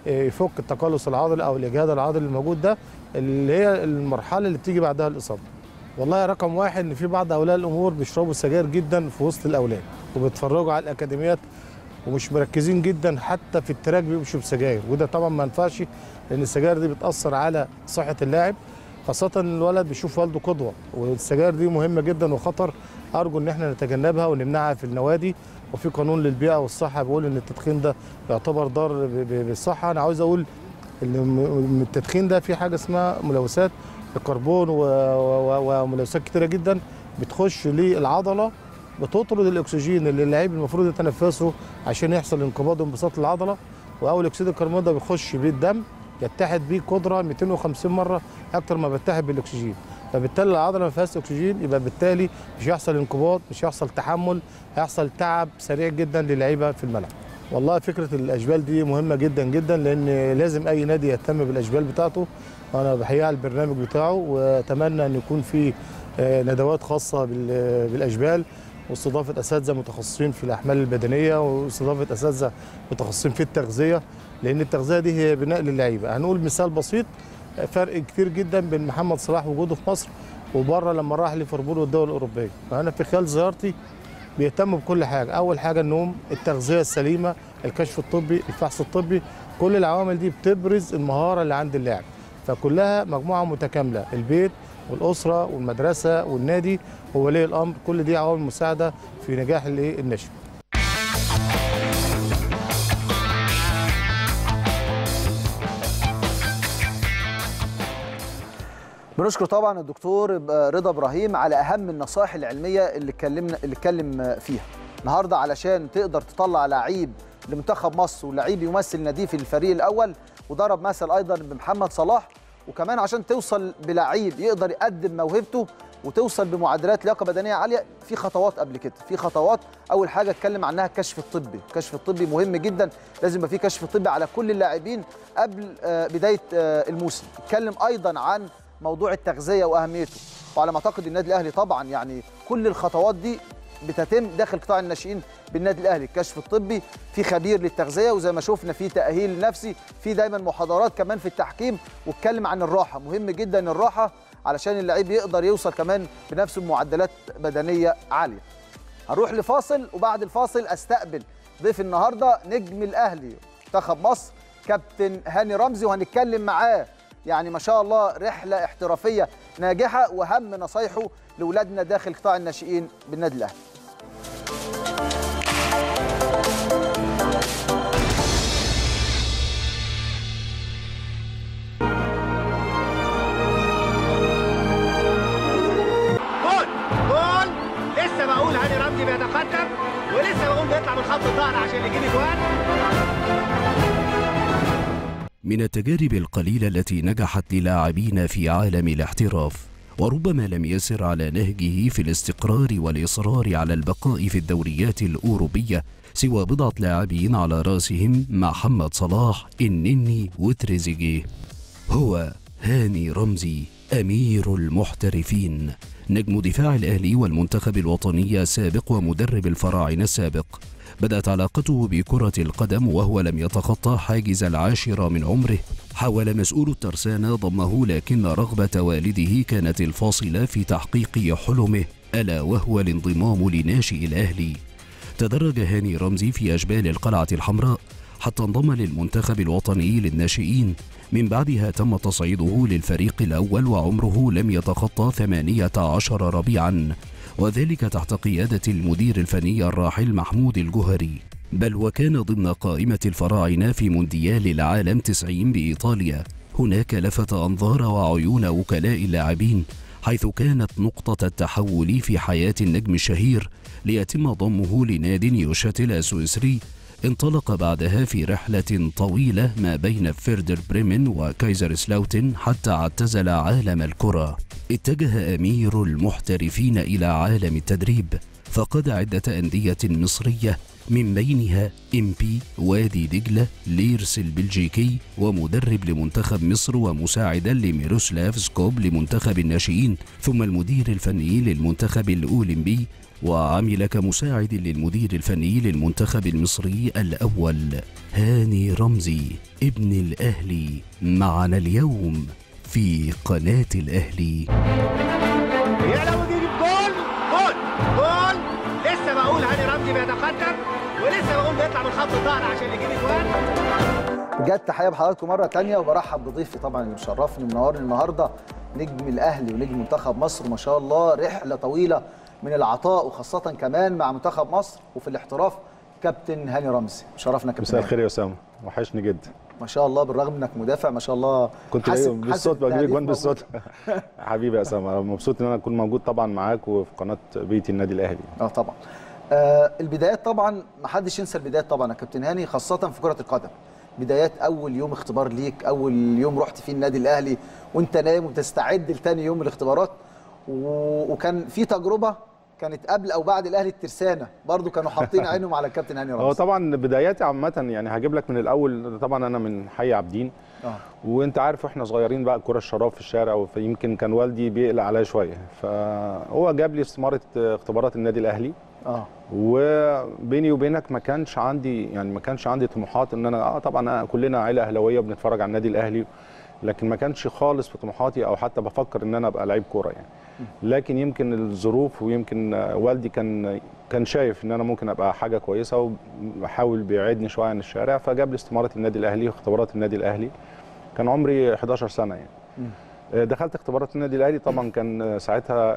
يفك التقلص العضلي او الاجهاد العضلي الموجود ده، اللي هي المرحله اللي بتيجي بعدها الاصابه. والله رقم واحد ان في بعض اولياء الامور بيشربوا سجاير جدا في وسط الاولاد وبيتفرجوا على الاكاديميات ومش مركزين جدا حتى في التراك بيمشوا بسجاير، وده طبعا ما ينفعش لان السجاير دي بتاثر على صحه اللاعب، خاصه الولد بيشوف والده قدوه، والسجاير دي مهمه جدا وخطر. ارجو ان احنا نتجنبها ونمنعها في النوادي، وفي قانون للبيئه والصحه بيقول ان التدخين ده يعتبر ضار بالصحه. انا عاوز اقول ان التدخين ده في حاجه اسمها ملوثات الكربون وملوثات كتيره جدا بتخش للعضله، بتطرد الاكسجين اللي اللعيب المفروض يتنفسه عشان يحصل انقباض وانبساط للعضله، واول اكسيد الكربون ده بيخش بالدم يتحد بيه قدره مئتين وخمسين مره اكتر ما بيتحد بالاكسجين، فبالتالي العضله ما فيهاش اكسجين، يبقى بالتالي مش هيحصل انقباض، مش هيحصل تحمل، هيحصل تعب سريع جدا للعيبه في الملعب. والله فكره الاشبال دي مهمه جدا جدا، لان لازم اي نادي يهتم بالاشبال بتاعته، وانا بحيي على البرنامج بتاعه، واتمنى ان يكون في ندوات خاصه بالاشبال واستضافه اساتذه متخصصين في الاحمال البدنيه واستضافه اساتذه متخصصين في التغذيه، لان التغذيه دي هي بناء للعيبه. هنقول مثال بسيط، فرق كتير جدا بين محمد صلاح وجوده في مصر وبره لما راح ليفربول والدول الاوروبيه. فانا في خلال زيارتي بيهتموا بكل حاجه، اول حاجه النوم، التغذيه السليمه، الكشف الطبي، الفحص الطبي، كل العوامل دي بتبرز المهاره اللي عند اللاعب، فكلها مجموعه متكامله، البيت والاسره والمدرسه والنادي وولي الامر، كل دي عوامل مساعده في نجاح النشء. بنشكر طبعا الدكتور رضا ابراهيم على اهم النصائح العلميه اللي اتكلمنا اللي اتكلم فيها النهارده، علشان تقدر تطلع لعيب لمنتخب مصر ولعيب يمثل ناديه في الفريق الاول، وضرب مثل ايضا بمحمد صلاح، وكمان عشان توصل بلعيب يقدر يقدم موهبته وتوصل بمعدلات لياقه بدنيه عاليه، في خطوات قبل كده، في خطوات. اول حاجه اتكلم عنها الكشف الطبي، الكشف الطبي مهم جدا، لازم يبقى في كشف طبي على كل اللاعبين قبل بدايه الموسم. اتكلم ايضا عن موضوع التغذيه واهميته، وعلى ما اعتقد النادي الاهلي طبعا يعني كل الخطوات دي بتتم داخل قطاع الناشئين بالنادي الاهلي، الكشف الطبي، في خبير للتغذيه، وزي ما شفنا في تاهيل نفسي، في دايما محاضرات كمان في التحكيم، واتكلم عن الراحه، مهم جدا الراحه علشان اللعيب يقدر يوصل كمان بنفسه بمعدلات بدنيه عاليه. هنروح لفاصل، وبعد الفاصل استقبل ضيف النهارده نجم الاهلي منتخب مصر كابتن هاني رمزي، وهنتكلم معاه يعني ما شاء الله رحله احترافيه ناجحه، واهم نصايحه لاولادنا داخل قطاع الناشئين بالنادي الاهلي. جول جول، لسه بقول هاني رمزي بيتقدم، ولسه بقول بيطلع من خط الظهر عشان يجيب اجوان. من التجارب القليلة التي نجحت للاعبين في عالم الاحتراف، وربما لم يسر على نهجه في الاستقرار والإصرار على البقاء في الدوريات الأوروبية سوى بضعة لاعبين على رأسهم محمد صلاح، النني وتريزيجيه. هو هاني رمزي أمير المحترفين، نجم دفاع الأهلي والمنتخب الوطني السابق ومدرب الفراعنة السابق. بدأت علاقته بكرة القدم وهو لم يتخطى حاجز العاشرة من عمره. حاول مسؤول الترسانة ضمه، لكن رغبة والده كانت الفاصلة في تحقيق حلمه، ألا وهو الانضمام لناشئ الأهلي. تدرج هاني رمزي في أشبال القلعة الحمراء حتى انضم للمنتخب الوطني للناشئين، من بعدها تم تصعيده للفريق الأول وعمره لم يتخطى ثمانية عشر ربيعا، وذلك تحت قيادة المدير الفني الراحل محمود الجوهري، بل وكان ضمن قائمة الفراعنة في مونديال العالم تسعين بإيطاليا. هناك لفت أنظار وعيون وكلاء اللاعبين، حيث كانت نقطة التحول في حياة النجم الشهير ليتم ضمه لنادي نيوشاتل السويسري. انطلق بعدها في رحلة طويلة ما بين فيردر بريمن وكايزر سلاوتن حتى اعتزل عالم الكرة. اتجه أمير المحترفين إلى عالم التدريب، فقاد عدة أندية مصرية من بينها إمبي، وادي دجلة، ليرس البلجيكي، ومدرب لمنتخب مصر ومساعدا لميروسلاف سكوب لمنتخب الناشئين، ثم المدير الفني للمنتخب الأولمبي، وعمل كمساعد للمدير الفني للمنتخب المصري الأول. هاني رمزي ابن الأهلي معنا اليوم في قناة الأهلي. يا لو يجيب جول جول جول. لسه بقول هاني رمزي بيتقدم، ولسه بقول بيطلع من خط الظهر عشان يجيب اجوان. بجد تحيه بحضراتكم مره ثانيه، وبرحب بضيفي طبعا اللي مشرفني ومنورني النهارده، نجم الاهلي ونجم منتخب مصر، ما شاء الله رحله طويله من العطاء، وخاصه كمان مع منتخب مصر وفي الاحتراف، كابتن هاني رمزي. شرفنا كابتن. مساء الخير يا اسامه، وحشني جدا. ما شاء الله، بالرغم انك مدافع ما شاء الله كنت بالصوت بجيب اجوان بالصوت. حبيبي يا اسامه، مبسوط ان انا اكون موجود طبعا معاك وفي قناه بيتي النادي الاهلي. اه طبعا. آه البدايات طبعا ما حدش ينسى البدايات طبعا يا كابتن هاني، خاصه في كره القدم. بدايات اول يوم اختبار ليك، اول يوم رحت فيه النادي الاهلي وانت نايم وتستعد لثاني يوم الاختبارات، وكان في تجربه كانت قبل او بعد الاهلي الترسانه، برضو كانوا حاطين عينهم على الكابتن هاني رمزي. هو طبعا بداياتي عامه يعني هجيب لك من الاول. طبعا انا من حي عابدين، اه وانت عارف احنا صغيرين بقى كره الشراب في الشارع، فيمكن كان والدي بيقلق عليا شويه، فهو جاب لي استماره اختبارات النادي الاهلي. اه وبيني وبينك ما كانش عندي يعني ما كانش عندي طموحات ان انا اه طبعا كلنا عيله اهلاويه بنتفرج على النادي الاهلي، لكن ما كانش خالص في طموحاتي او حتى بفكر ان انا ابقى لعيب كوره يعني. لكن يمكن الظروف ويمكن والدي كان كان شايف ان انا ممكن ابقى حاجه كويسه، وبحاول بيعيدني شويه عن الشارع، فجاب لي استماره النادي الاهلي واختبارات النادي الاهلي. كان عمري احداشر سنه يعني. م. دخلت اختبارات النادي الاهلي، طبعا كان ساعتها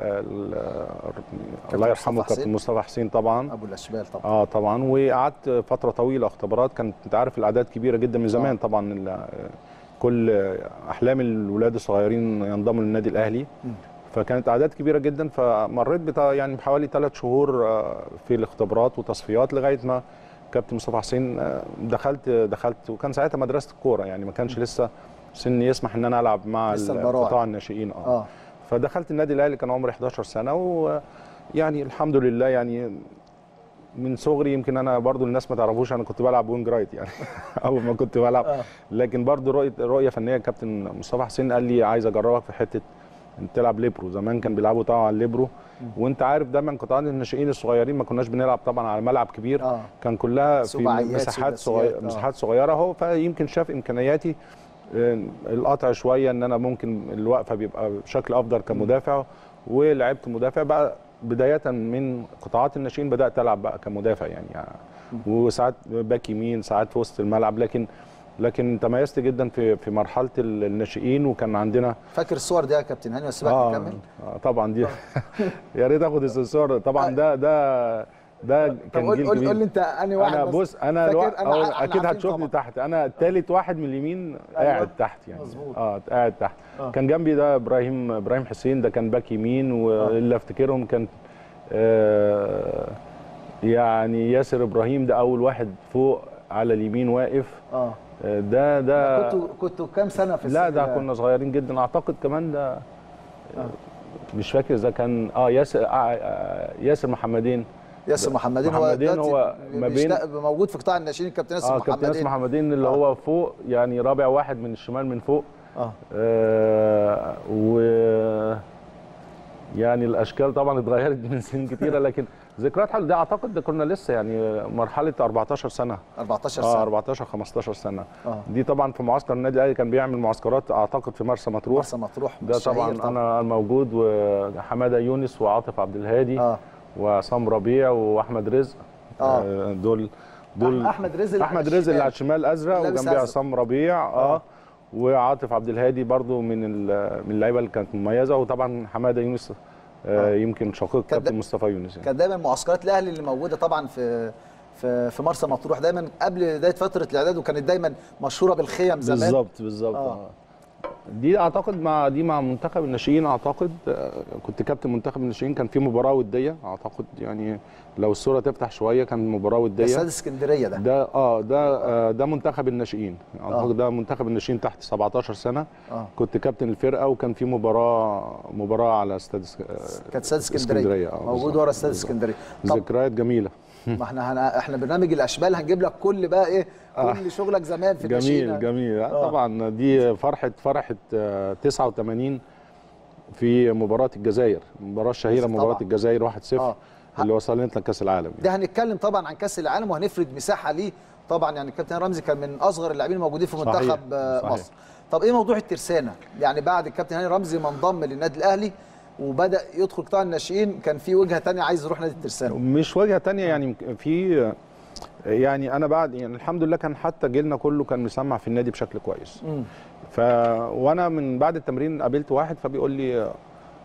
الله يرحمه كابتن مصطفى حسين طبعا ابو الاشبال طبعا. اه طبعا، وقعدت فتره طويله اختبارات. كانت انت عارف الاعداد كبيره جدا من زمان طبعا، كل احلام الولاد الصغيرين ينضموا للنادي الاهلي. م. فكانت اعداد كبيره جدا، فمريت بتا يعني بحوالي ثلاث شهور في الاختبارات وتصفيات لغايه ما كابتن مصطفى حسين دخلت دخلت وكان ساعتها مدرسه الكوره يعني، ما كانش لسه سني يسمح ان انا العب مع قطاع الناشئين. اه, آه. فدخلت النادي الاهلي كان عمري احداشر سنه، ويعني الحمد لله يعني من صغري. يمكن انا برضو الناس ما تعرفوش انا كنت بلعب وينج رايت يعني اول ما كنت بلعب. آه. لكن برضو رؤيه رؤيه فنيه كابتن مصطفى حسين قال لي عايز اجربك في حته انت تلعب ليبرو. زمان كان بيلعبوا طبعا على الليبرو، وانت عارف دايما قطاعات الناشئين الصغيرين ما كناش بنلعب طبعا على ملعب كبير. آه. كان كلها في مساحات صغيره آه. مساحات صغيره اهو. فيمكن شاف امكانياتي القطع شويه ان انا ممكن الوقفه بيبقى بشكل افضل كمدافع، ولعبت مدافع بقى بدايه من قطاعات الناشئين. بدات العب بقى كمدافع يعني, يعني وساعات باك يمين، ساعات في وسط الملعب، لكن لكن تميزت جدا في في مرحله الناشئين. وكان عندنا فاكر الصور دي يا كابتن هاني وسيبك آه نكمل. آه طبعا دي يا ريت اخد الصور طبعا. ده ده ده كان جيل كبير. قول لي انت انهي واحد. انا بص انا, الو... أنا اكيد هتشوفني تحت. انا الثالث واحد من اليمين قاعد تحت يعني. مظبوط. اه قاعد تحت. آه. كان جنبي ده ابراهيم ابراهيم حسين، ده كان باك يمين. واللي افتكرهم كان آه يعني ياسر ابراهيم، ده اول واحد فوق على اليمين واقف. اه ده ده كنتوا كنتوا كام سنه في السن؟ لا ده كنا صغيرين جدا اعتقد كمان. ده آه. مش فاكر اذا كان اه ياسر آه ياسر محمدين. ياسر محمدين, محمدين هو, هو ما بين موجود في قطاع الناشئين. الكابتن ياسر آه محمدين. كابتن ياسر محمدين اللي آه. هو فوق يعني رابع واحد من الشمال من فوق. اه, آه و يعني الاشكال طبعا اتغيرت من سنين كتيره، لكن ذكريات حلوه. ده اعتقد ده كنا لسه يعني مرحله اربعتاشر سنه. اربعتاشر سنه. اه اربعتاشر خمستاشر سنه. آه. دي طبعا في معسكر النادي الاهلي كان بيعمل معسكرات اعتقد في مرسى مطروح. مرسى مطروح ده طبعا, طبعا انا موجود، وحماده يونس وعاطف عبد الهادي. آه. وعصام ربيع واحمد رزق. آه. آه دول دول احمد رزق احمد رزق اللي على الشمال ازرق، وجنبيه عصام ربيع. اه, آه. وعاطف عبد الهادي برضو من من اللعيبه اللي كانت مميزه. وطبعا حماده يونس آه يمكن شقيق كابتن مصطفى يونس يعني. كان دايما معسكرات الاهلي اللي موجوده طبعا في في في مرسى مطروح دايما قبل بدايه فتره الاعداد، وكانت دايما مشهوره بالخيم زمان. بالظبط بالظبط. آه. دي اعتقد مع دي مع منتخب الناشئين اعتقد. آه، كنت كابتن منتخب الناشئين، كان في مباراه وديه اعتقد، يعني لو الصوره تفتح شويه كان مباراه وديه. استاد اسكندريه ده ده اه ده آه ده منتخب الناشئين اعتقد. ده منتخب الناشئين تحت سبعتاشر سنه. آه. كنت كابتن الفرقه، وكان في مباراه مباراه على استاد اسك- كانت استاد اسكندريه آه، موجود بالظبط. ورا استاد اسكندريه. طب ذكريات جميله. ما احنا هن... احنا برنامج الاشبال هنجيب لك كل بقى ايه كل شغلك زمان في الناشئين. جميل جميل. آه. طبعا دي فرحه فرحه آه، تسعة وثمانين في مباراه الجزائر، المباراه الشهيره طبعاً. مباراه الجزائر واحد صفر آه. اللي وصلت لكاس العالم. ده هنتكلم طبعا عن كاس العالم وهنفرد مساحه ليه طبعا. يعني الكابتن رمزي كان من اصغر اللاعبين الموجودين في منتخب صحيح. آه، صحيح. مصر. طب ايه موضوع الترسانه؟ يعني بعد الكابتن هاني رمزي ما انضم للنادي الاهلي وبدا يدخل قطاع الناشئين، كان في وجهه ثانيه عايز يروح نادي الترسانه. مش وجهه تانية يعني في يعني انا بعد يعني الحمد لله كان حتى جيلنا كله كان مسمع في النادي بشكل كويس. مم. ف وانا من بعد التمرين قابلت واحد فبيقول لي آه،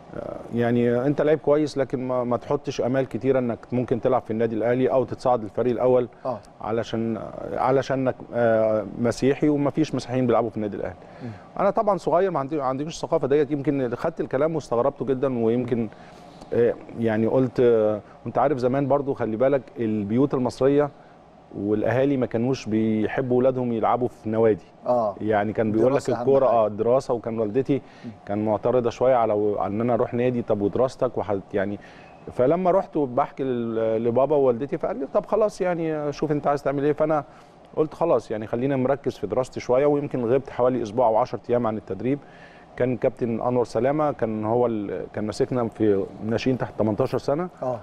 يعني انت لعيب كويس، لكن ما, ما تحطش امال كتيره انك ممكن تلعب في النادي الاهلي او تتصعد للفريق الاول. اه علشان علشانك آه، مسيحي وما فيش مسيحيين بيلعبوا في النادي الاهلي. مم. انا طبعا صغير ما عندي ما عنديش الثقافه ديت، يمكن خدت الكلام واستغربته جدا، ويمكن آه، يعني قلت آه، انت عارف زمان برضو خلي بالك البيوت المصريه والاهالي ما كانوش بيحبوا اولادهم يلعبوا في نوادي. اه يعني كان بيقول لك دراسة أهم الكوره حاجة. اه الدراسه، وكان والدتي كان معترضه شويه على على ان انا اروح نادي. طب ودراستك وحد يعني. فلما رحت وبحكي لل- لبابا ووالدتي فقال لي طب خلاص يعني شوف انت عايز تعمل ايه. فانا قلت خلاص يعني خلينا مركز في دراستي شويه، ويمكن غبت حوالي اسبوع او عشرة ايام عن التدريب. كان كابتن انور سلامه كان هو ال- كان ماسكنا في ناشئين تحت تمنتاشر سنه. اه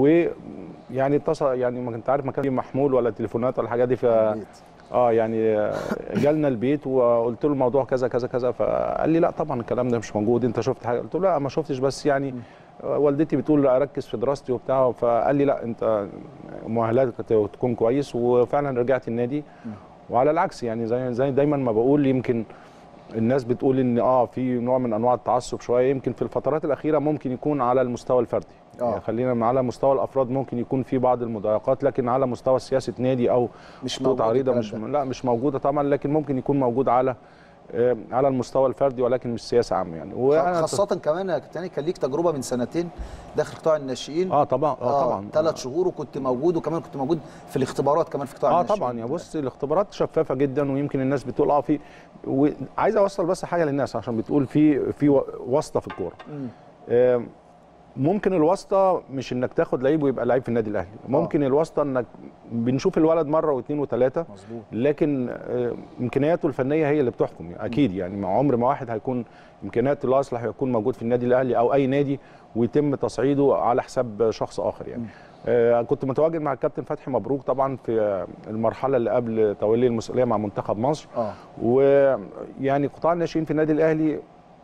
ويعني اتصل يعني ما كنت عارف ما كان في محمول ولا تليفونات ولا الحاجات دي. ف البيت. اه يعني جالنا البيت وقلت له الموضوع كذا كذا كذا، فقال لي لا طبعا الكلام ده مش موجود، انت شفت حاجه؟ قلت له لا ما شفتش، بس يعني والدتي بتقول اركز في دراستي وبتاع. فقال لي لا انت مؤهلاتك تكون كويس، وفعلا رجعت النادي. وعلى العكس يعني زي زي دايما ما بقول، يمكن الناس بتقول ان اه في نوع من انواع التعصب شويه، يمكن في الفترات الاخيره ممكن يكون على المستوى الفردي. آه. يعني خلينا على مستوى الافراد ممكن يكون في بعض المضايقات، لكن على مستوى سياسه نادي او مش خطوط موجود عريضه الكلام مش ده. لا مش موجوده طبعا، لكن ممكن يكون موجود على آه، على المستوى الفردي، ولكن مش سياسه عامه يعني. وأنا خاصة كمان يا كابتن كان ليك تجربة من سنتين داخل قطاع الناشئين. اه طبعا اه طبعا ثلاث شهور وكنت موجود، وكمان كنت موجود في الاختبارات كمان في قطاع اه الناشئين. طبعا يا بص الاختبارات شفافه جدا، ويمكن الناس بتقول اه في وعايز اوصل بس حاجه للناس عشان بتقول في في واسطه في الكوره. مم. آه، ممكن الواسطه مش انك تاخد لعيب ويبقى لعيب في النادي الاهلي، ممكن الواسطه انك بنشوف الولد مره واثنين وثلاثه، مظبوط. لكن آه، امكانياته الفنيه هي اللي بتحكم اكيد. يعني مع عمر ما واحد هيكون امكانياته الاصلح يكون موجود في النادي الاهلي او اي نادي ويتم تصعيده على حساب شخص اخر يعني. آه كنت متواجد مع الكابتن فتحي مبروك طبعا في آه، المرحله اللي قبل تولي المسؤوليه مع منتخب مصر. اه ويعني قطاع الناشئين في النادي الاهلي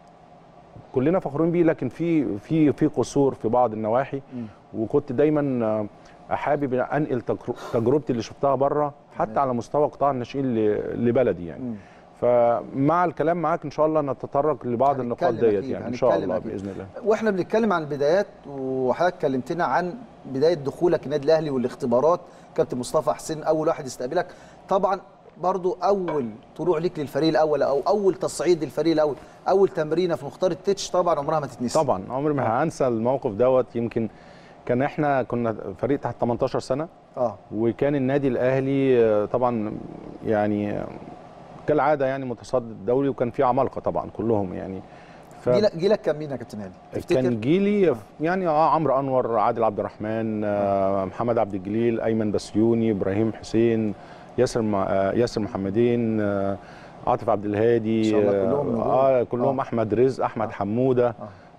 كلنا فخورين بيه، لكن في في في قصور في بعض النواحي. مم. وكنت دايما آه، حابب انقل تجر- تجربتي اللي شفتها بره حتى على مستوى قطاع الناشئين ل- لبلدي يعني. مم. فمع الكلام معاك ان شاء الله نتطرق لبعض النقاط هنتكلم ديت أكيد، يعني ان شاء هنتكلم الله أكيد. باذن الله. واحنا بنتكلم عن البدايات وحضرتك كلمتنا عن بدايه دخولك النادي الاهلي والاختبارات. كابتن مصطفى حسين اول واحد يستقبلك طبعا، برضو اول طلوع ليك للفريق الاول او اول تصعيد للفريق الاول، اول تمرينه في مختار التتش طبعا عمرها ما تتنسي. طبعا عمري ما هنسى الموقف دوت. يمكن كان احنا كنا فريق تحت تمنتاشر سنه، اه وكان النادي الاهلي آه، طبعا يعني آه، كالعاده يعني متصدر الدوري، وكان في عمالقه طبعا كلهم يعني. ف... جيلك جيلك كان مين يا كابتن هاني؟ تفتكر؟ كان جيلي يعني اه عمرو انور، عادل عبد الرحمن، آه محمد عبد الجليل، ايمن بسيوني، ابراهيم حسين، ياسر م... آه ياسر محمدين، آه عاطف عبد الهادي، إن شاء الله كلهم نجوم. اه كلهم آه. احمد رزق، احمد آه. حموده، آه.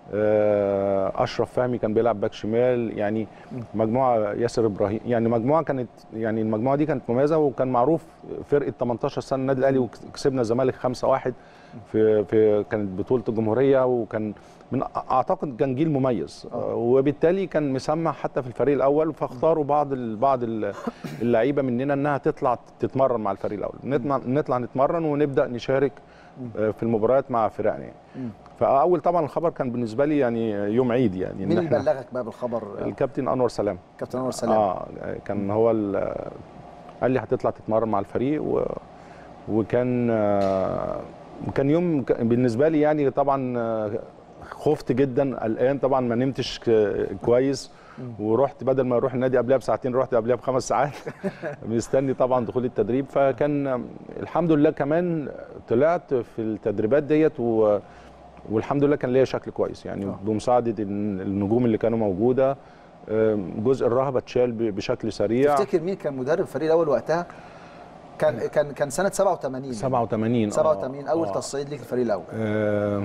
آه اشرف فهمي كان بيلعب باك شمال يعني. مجموعه ياسر ابراهيم يعني مجموعه كانت يعني المجموعه دي كانت مميزه، وكان معروف فرقه تمنتاشر سنه النادي الاهلي، وكسبنا الزمالك خمسة واحد في في كانت بطوله الجمهوريه، وكان من اعتقد كان جيل مميز. آه. وبالتالي كان مسمع حتى في الفريق الاول، فاختاروا بعض ال بعض ال اللعيبه مننا انها تطلع تتمرن مع الفريق الاول، نطلع نطلع نتمرن ونبدا نشارك آه في المباريات مع فرقنا يعني. فاول طبعا الخبر كان بالنسبه لي يعني يوم عيد يعني. مين اللي بلغك بقى بالخبر؟ الكابتن انور سلام. كابتن انور سلام اه كان هو قال لي هتطلع تتمرن مع الفريق، و وكان آه كان يوم بالنسبه لي يعني طبعا خفت جدا، قلقان طبعا، ما نمتش كويس، ورحت بدل ما اروح النادي قبلها بساعتين رحت قبلها بخمس ساعات مستني طبعا دخول التدريب. فكان الحمد لله كمان طلعت في التدريبات ديت و... والحمد لله كان ليا شكل كويس يعني أوه. بمساعده النجوم اللي كانوا موجوده. جزء الرهبه اتشال بشكل سريع. تفتكر مين كان مدرب الفريق الاول وقتها؟ كان كان كان سنه سبعة وثمانين سبعة وثمانين سبعة وثمانين اول آه. تصعيد ليك الفريق الاول. آه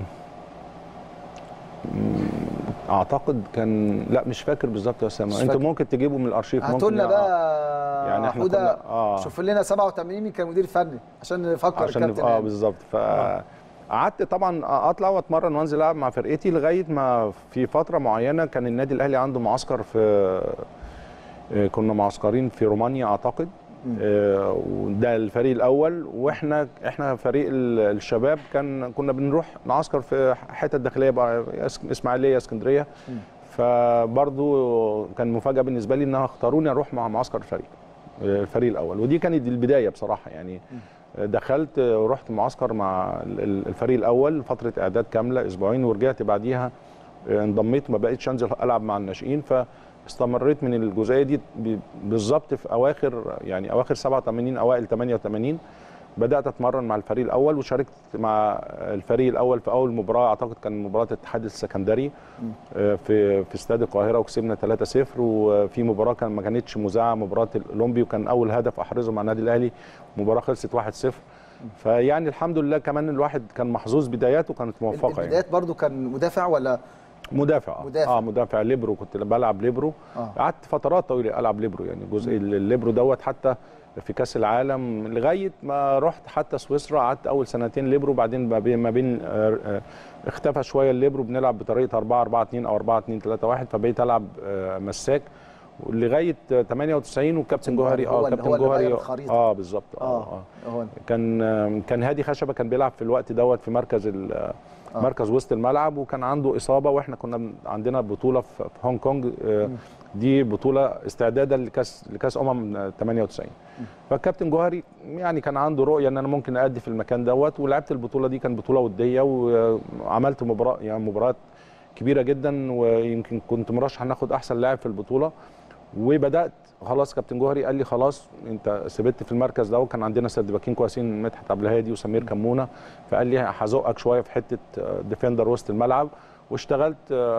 اعتقد كان، لا مش فاكر بالظبط يا اسامه، انت ممكن تجيبه من الارشيف. هاتوا لنا بقى يعني احنا كنا اه شوف لنا سبعة وثمانين مين كان مدير فني عشان نفكر عشان الكابتن. اه بالظبط. فقعدت طبعا اطلع واتمرن وانزل العب مع فرقتي لغايه ما في فتره معينه كان النادي الاهلي عنده معسكر في، كنا معسكرين في رومانيا اعتقد، وده الفريق الاول، واحنا احنا فريق الشباب كان كنا بنروح نعسكر في حتت داخليه بقى، اسماعيليه، اسكندريه. فبرضو كان مفاجاه بالنسبه لي انها اختاروني اروح مع معسكر الفريق الفريق الاول، ودي كانت البدايه بصراحه يعني. دخلت ورحت معسكر مع الفريق الاول فتره اعداد كامله اسبوعين، ورجعت بعديها انضميت، ما بقيتش انزل العب مع الناشئين. ف استمريت من الجزئيه دي بالظبط في اواخر يعني اواخر سبعة وثمانين اوائل ثمانية وثمانين بدات اتمرن مع الفريق الاول، وشاركت مع الفريق الاول في اول مباراه اعتقد كان مباراه الاتحاد السكندري في في استاد القاهره، وكسبنا ثلاثة صفر. وفي مباراه كان ما كانتش مذاعه، مباراه الاولمبي، وكان اول هدف احرزه مع النادي الاهلي، مباراه خلصت واحد صفر. فيعني الحمد لله كمان الواحد كان محظوظ، بداياته كانت موفقه. البدايات يعني برضو كان مدافع ولا مدافع؟ مدافع اه مدافع ليبرو، كنت بلعب ليبرو. قعدت آه. فترات طويله العب ليبرو، يعني جزء الليبرو دوت حتى في كاس العالم لغايه ما رحت حتى سويسرا، قعدت اول سنتين ليبرو، بعدين ما بين ما بين آه آه اختفى شويه الليبرو، بنلعب بطريقه أربعة أربعة اثنين او أربعة اثنين ثلاثة واحد، فبقيت العب آه مساك لغايه ثمانية وتسعين. والكابتن جوهري اه كابتن جوهري اه بالظبط اه, آه. كان آه كان هادي خشبه كان بيلعب في الوقت دوت في مركز آه. مركز وسط الملعب، وكان عنده اصابه، واحنا كنا عندنا بطوله في هونج كونج، دي بطوله استعدادا لكاس لكاس امم ثمانية وتسعين. فالكابتن جوهري يعني كان عنده رؤيه ان انا ممكن ادي في المكان دوت، ولعبت البطوله دي، كان بطوله وديه، وعملت مباراه يعني مباراه كبيره جدا، ويمكن كنت مرشح ناخد احسن لاعب في البطوله. وبدات خلاص كابتن جوهري قال لي خلاص انت ثبت في المركز ده، وكان عندنا سد باكين كويسين، مدحت عبد الهادي وسمير كمونه، فقال لي هزقك شويه في حته ديفندر وسط الملعب، واشتغلت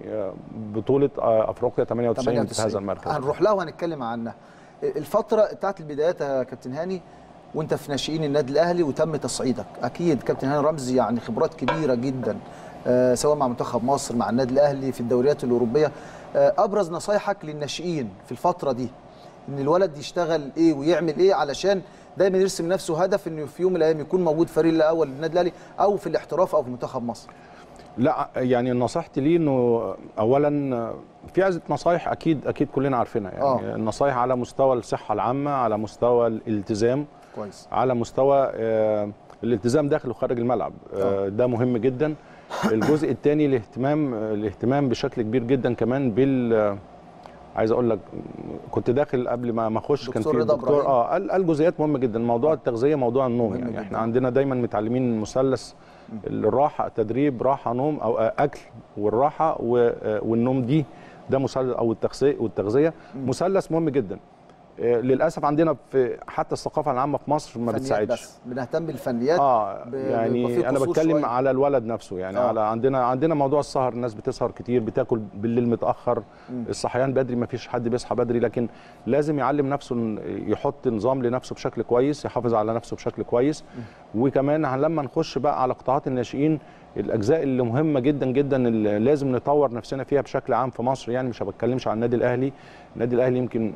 بطوله افريقيا ثمانية وتسعين في هذا المركز. هنروح لها وهنتكلم عنها. الفتره بتاعت البدايات يا كابتن هاني وانت في ناشئين النادي الاهلي وتم تصعيدك، اكيد كابتن هاني رمزي يعني خبرات كبيره جدا سواء مع منتخب مصر مع النادي الاهلي في الدوريات الاوروبيه. ابرز نصايحك للناشئين في الفتره دي ان الولد يشتغل ايه ويعمل ايه علشان دايما يرسم نفسه هدف انه في يوم من الايام يكون موجود فريق الاول للنادي الاهلي او في الاحتراف او في منتخب مصر؟ لا يعني نصيحتي ليه انه اولا في عدة نصايح اكيد اكيد كلنا عارفينها، يعني آه. النصايح على مستوى الصحه العامه، على مستوى الالتزام كويس، على مستوى آه الالتزام داخل وخارج الملعب، آه ده مهم جدا. الجزء الثاني الاهتمام الاهتمام بشكل كبير جدا كمان بال عايز اقول لك كنت داخل قبل ما ما اخش كان في دكتور اه قال قال جزئيات مهمه جدا، موضوع التغذيه، موضوع النوم. يعني جداً. احنا عندنا دايما متعلمين مثلث الراحه، تدريب، راحه، نوم، او اكل والراحه والنوم، دي ده مثلث، او التغذيه والتغذيه مثلث مهم جدا. للاسف عندنا في حتى الثقافه العامه في مصر ما بتساعدش، بس بنهتم بالفنيات. اه يعني انا بتكلم شوية. على الولد نفسه، يعني آه. على عندنا عندنا موضوع السهر، الناس بتسهر كتير، بتاكل بالليل متاخر، م. الصحيان بدري، ما فيش حد بيصحى بدري، لكن لازم يعلم نفسه يحط نظام لنفسه بشكل كويس، يحافظ على نفسه بشكل كويس. م. وكمان لما نخش بقى على قطاعات الناشئين، الاجزاء اللي مهمه جدا جدا اللي لازم نطور نفسنا فيها بشكل عام في مصر، يعني مش بتكلمش عن النادي الاهلي، النادي الاهلي يمكن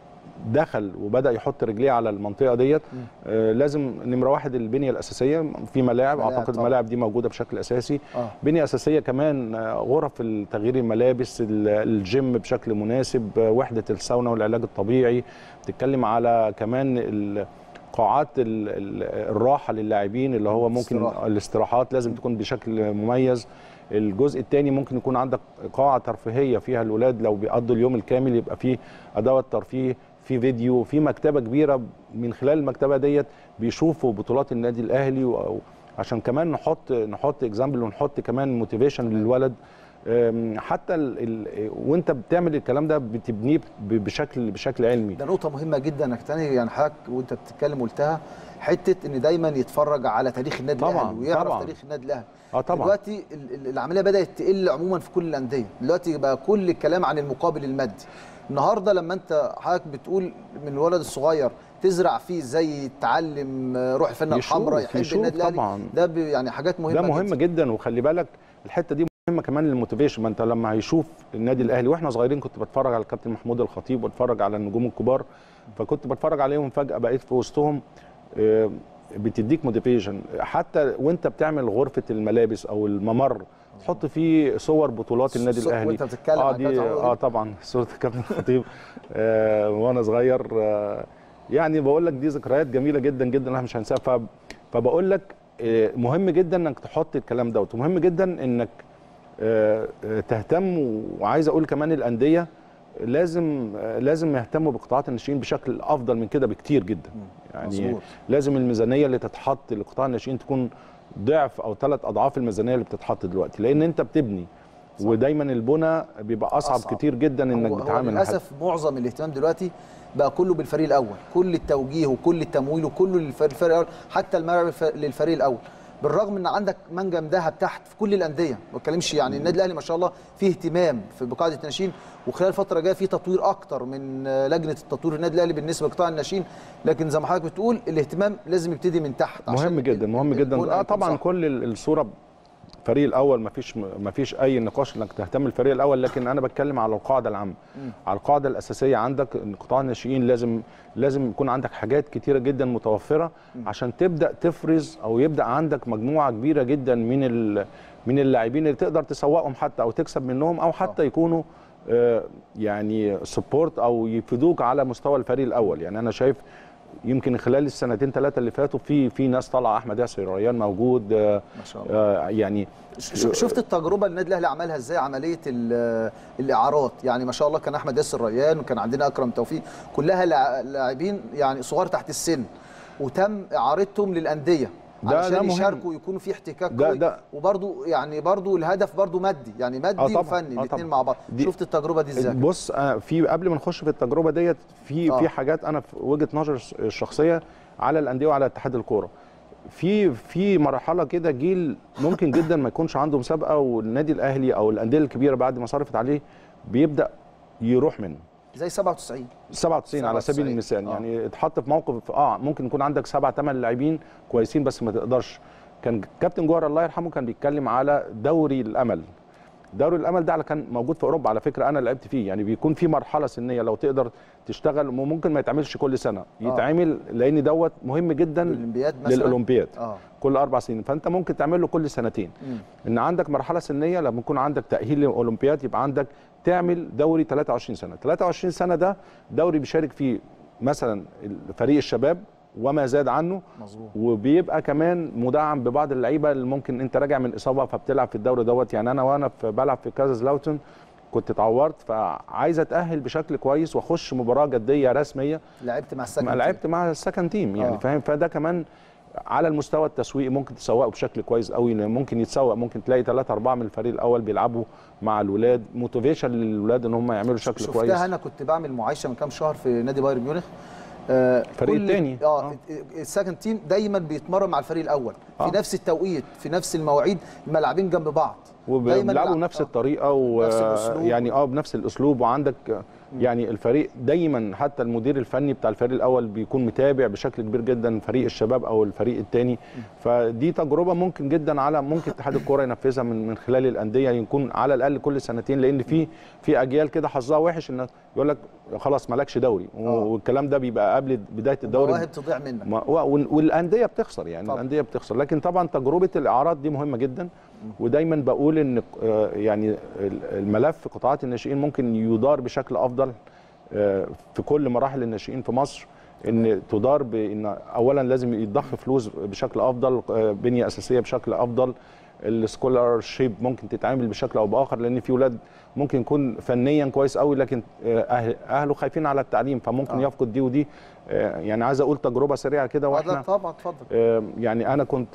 دخل وبدا يحط رجليه على المنطقه ديت. آه لازم نمره واحد البنيه الاساسيه، في ملاعب، اعتقد الملاعب دي موجوده بشكل اساسي. آه. بنيه اساسيه كمان، آه غرف تغيير الملابس، الجيم بشكل مناسب، آه وحده الساونا والعلاج الطبيعي، بتتكلم على كمان قاعات الراحه للاعبين اللي هو ممكن استراحة. الاستراحات لازم تكون بشكل مميز. الجزء الثاني ممكن يكون عندك قاعه ترفيهيه فيها الاولاد لو بيقضوا اليوم الكامل، يبقى فيه ادوات ترفيه، في فيديو، في مكتبه كبيره، من خلال المكتبه ديت بيشوفوا بطولات النادي الاهلي عشان كمان نحط نحط اكزامبل ونحط كمان موتيفيشن للولد. حتى ال ال وانت بتعمل الكلام ده بتبنيه بشكل بشكل علمي. ده نقطه مهمه جدا انك تاني يعني حضرتك وانت بتتكلم قلتها، حته ان دايما يتفرج على تاريخ النادي الاهلي ويعرف طبعًا. تاريخ النادي الاهلي. اه طبعا. دلوقتي العمليه بدات تقل عموما في كل الانديه، دلوقتي بقى كل الكلام عن المقابل المادي. النهارده لما انت حضرتك بتقول من الولد الصغير تزرع فيه ازاي يتعلم روح الفن الحمراء، يحب النادي الاهلي، ده يعني حاجات مهمه ده مهم جدا, جدا. وخلي بالك الحته دي مهمه كمان للموتيفيشن. ما انت لما هيشوف النادي الاهلي، واحنا صغيرين كنت بتفرج على الكابتن محمود الخطيب واتفرج على النجوم الكبار، فكنت بتفرج عليهم فجاه بقيت في وسطهم، بتديك موتيفيشن. حتى وانت بتعمل غرفه الملابس او الممر تحط فيه صور بطولات النادي الاهلي وانت بتتكلم اه دي اه طبعا صوره الكابتن الخطيب آه وانا صغير. آه يعني بقول لك دي ذكريات جميله جدا جدا انا مش هنساها. فبقول لك آه مهم جدا انك تحط الكلام دوت، ومهم جدا انك آه تهتم. وعايز اقول كمان الانديه لازم لازم يهتموا بقطاعات الناشئين بشكل افضل من كده بكتير جدا. يعني مزبوط. لازم الميزانيه اللي تتحط لقطاع الناشئين تكون ضعف او ثلاث اضعاف الميزانيه اللي بتتحط دلوقتي، لان انت بتبني صح. ودايما البنى بيبقى اصعب, أصعب كتير جدا انك بتتعامل مع للاسف معظم الاهتمام دلوقتي بقى كله بالفريق الاول، كل التوجيه وكل التمويل وكله للفريق الاول، حتى الملعب للفريق الاول، بالرغم ان عندك منجم ذهب تحت في كل الانديه. ما بتكلمش يعني النادي الاهلي ما شاء الله فيه اهتمام في بقاعده الناشئين، وخلال الفتره الجايه في تطوير اكتر من لجنه التطوير النادي الاهلي بالنسبه لقطاع الناشئين، لكن زي ما حضرتك بتقول الاهتمام لازم يبتدي من تحت. مهم جدا مهم جدا اه طبعا صح. كل الصوره الفريق الاول ما فيش ما فيش اي نقاش انك تهتم بالفريق الاول، لكن انا بتكلم على القاعده العامه، على القاعده الاساسيه. عندك قطاع الناشئين لازم لازم يكون عندك حاجات كتيره جدا متوفره عشان تبدا تفرز او يبدا عندك مجموعه كبيره جدا من من اللاعبين اللي تقدر تسوقهم حتى او تكسب منهم، او حتى يكونوا آه يعني سبورت او يفيدوك على مستوى الفريق الاول. يعني انا شايف يمكن خلال السنتين ثلاثه اللي فاتوا في في ناس طالعه، احمد ياسر ريان موجود آه ما شاء الله. آه يعني شفت التجربه النادي الاهلي عملها ازاي، عمليه الاعارات. يعني ما شاء الله كان احمد ياسر ريان وكان عندنا اكرم توفيق، كلها لاعبين يعني صغار تحت السن، وتم اعارتهم للانديه علشان يشاركوا يكونوا في احتكاك ده قوي ده وبرده يعني برده الهدف برده مادي، يعني مادي آه وفني الاثنين مع بعض. شفت التجربه دي ازاي؟ بص آه في قبل ما نخش في التجربه ديت في آه. في حاجات انا في وجهه نظر الشخصيه على الانديه وعلى اتحاد الكوره. في في مرحله كده جيل ممكن جدا ما يكونش عنده مسابقه، والنادي الاهلي او الانديه الكبيره بعد ما صرفت عليه بيبدا يروح منه، زي سبعة وتسعين سبعة وتسعين على سبيل المثال. آه. يعني اتحط في موقف اه ممكن يكون عندك سبعة ثمان لاعبين كويسين بس ما تقدرش. كان كابتن جوهر الله يرحمه كان بيتكلم على دوري الامل. دوري الامل ده كان موجود في اوروبا على فكره، انا لعبت فيه. يعني بيكون في مرحله سنيه لو تقدر تشتغل، ممكن ما يتعملش كل سنه، يتعمل آه. لان دوت مهم جدا للاولمبياد آه. كل اربع سنين، فانت ممكن تعمل له كل سنتين. م. ان عندك مرحله سنيه لما يكون عندك تاهيل للاولمبياد يبقى عندك تعمل دوري ثلاثة وعشرين سنه. ثلاثة وعشرين سنه ده دوري بيشارك فيه مثلا فريق الشباب وما زاد عنه. مظبوط. وبيبقى كمان مدعم ببعض اللعيبه اللي ممكن انت راجع من اصابه فبتلعب في الدوري دوت. يعني انا وانا في بلعب في كازازلاوتن كنت اتعورت، فعايز اتاهل بشكل كويس واخش مباراه جديه رسميه. لعبت مع السكن لعبت مع السكن تيم يعني آه. فاهم. فده كمان على المستوى التسويقي ممكن تسوقه بشكل كويس قوي، ممكن يتسوق، ممكن تلاقي ثلاثة أربعة من الفريق الاول بيلعبوا مع الولاد، موتيفيشن للولاد ان هم يعملوا شكل كويس. شفتها انا كنت بعمل معايشه من كام شهر في نادي بايرن ميونخ. آه الفريق الثاني اه, آه. السكند تيم دايما بيتمرن مع الفريق الاول في آه. نفس التوقيت في نفس المواعيد، الملاعبين جنب بعض وبيلعبوا بنفس الطريقه ويعني اه بنفس الاسلوب. وعندك يعني الفريق دايما حتى المدير الفني بتاع الفريق الاول بيكون متابع بشكل كبير جدا فريق الشباب او الفريق الثاني. فدي تجربه ممكن جدا على ممكن اتحاد الكوره ينفذها من من خلال الانديه، يكون على الاقل كل سنتين، لان في في اجيال كده حظها وحش ان يقول لك خلاص مالكش دوري آه. والكلام ده بيبقى قبل بدايه الدوري مواهب تضيع منك والانديه بتخسر. يعني طبعا. الانديه بتخسر. لكن طبعا تجربه الاعارات دي مهمه جدا، ودايما بقول ان يعني الملف قطاعات الناشئين ممكن يدار بشكل افضل في كل مراحل الناشئين في مصر، ان تدار بان اولا لازم يتضخ فلوس بشكل افضل، بنيه اساسيه بشكل افضل، السكولار شيب ممكن تتعامل بشكل او باخر، لان في ولاد ممكن يكون فنيا كويس قوي لكن أهل اهله خايفين على التعليم فممكن آه. يفقد دي ودي. يعني عايز اقول تجربه سريعه كده واحنا طبعا اتفضل. يعني انا كنت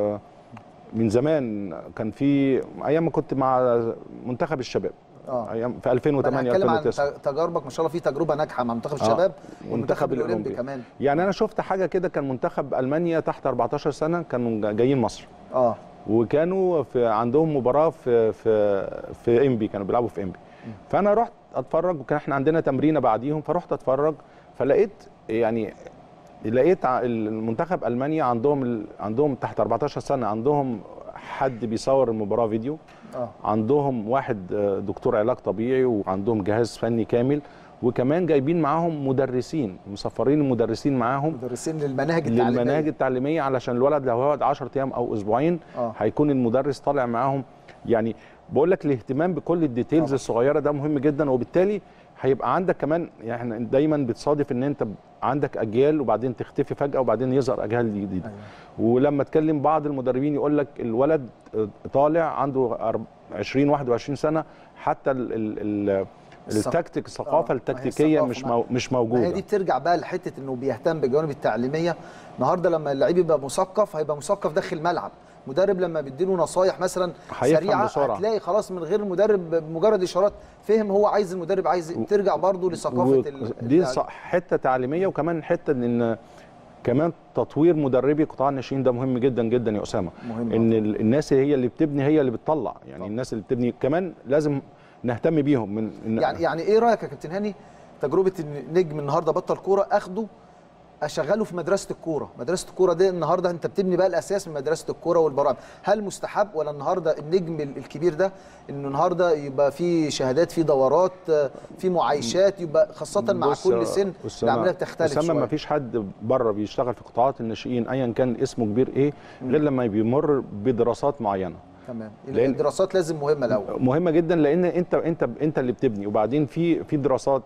من زمان كان في ايام ما كنت مع منتخب الشباب اه ايام في ألفين وثمانية ألفين وتسعة. تجاربك ما شاء الله في تجربه ناجحه مع منتخب الشباب آه. والمنتخب الاولمبي كمان. يعني انا شفت حاجه كده، كان منتخب المانيا تحت أربعتاشر سنه كانوا جايين مصر اه وكانوا في عندهم مباراه في في في انبي، كانوا بيلعبوا في انبي. فانا رحت اتفرج وكان احنا عندنا تمرينه بعديهم، فرحت اتفرج فلقيت يعني لقيت المنتخب المانيا عندهم عندهم تحت أربعتاشر سنه عندهم حد بيصور المباراه فيديو آه. عندهم واحد دكتور علاج طبيعي وعندهم جهاز فني كامل، وكمان جايبين معاهم مدرسين مسافرين المدرسين معاهم مدرسين للمناهج التعليميه للمناهج التعليميه علشان الولد لو هيقعد عشرة ايام او اسبوعين آه. هيكون المدرس طالع معاهم. يعني بقول لك الاهتمام بكل الديتيلز الصغيره ده مهم جدا، وبالتالي هيبقى عندك كمان يعني دايما بتصادف ان انت عندك اجيال وبعدين تختفي فجاه وبعدين يظهر اجيال جديده. أيوة. ولما اتكلم بعض المدربين يقول لك الولد طالع عنده عشرين واحد وعشرين سنه حتى ال ال التكتيك الثقافه آه. التكتيكيه مش مو مش موجوده. هي دي بترجع بقى لحته انه بيهتم بالجوانب التعليميه. النهارده لما اللعيب يبقى مثقف هيبقى مثقف داخل الملعب، مدرب لما بيديله نصايح مثلا سريعه بسرعة. هتلاقي خلاص من غير المدرب بمجرد اشارات فهم هو عايز المدرب عايز و... ترجع برضه لثقافه و... دي حته تعليميه، وكمان حته ان كمان تطوير مدربي قطاع الناشئين ده مهم جدا جدا يا اسامه. مهم ان ال... الناس هي اللي بتبني هي اللي بتطلع، يعني طبعا. الناس اللي بتبني كمان لازم نهتم بيهم من إن... يعني يعني ايه رايك يا كابتن هاني تجربه النجم النهارده بطل كوره اخده اشغله في مدرسه الكوره؟ مدرسه الكوره دي النهارده انت بتبني بقى الاساس من مدرسه الكوره والبرامج، هل مستحب ولا النهارده النجم الكبير ده انه النهارده يبقى في شهادات في دورات في معايشات، يبقى خاصه مع كل سن العمليه بتختلف شويه؟ ما فيش حد بره بيشتغل في قطاعات الناشئين ايا كان اسمه كبير ايه غير لما بيمر بدراسات معينه. تمام. الدراسات لازم مهمه الاول، مهمه جدا لان انت انت انت اللي بتبني، وبعدين في في دراسات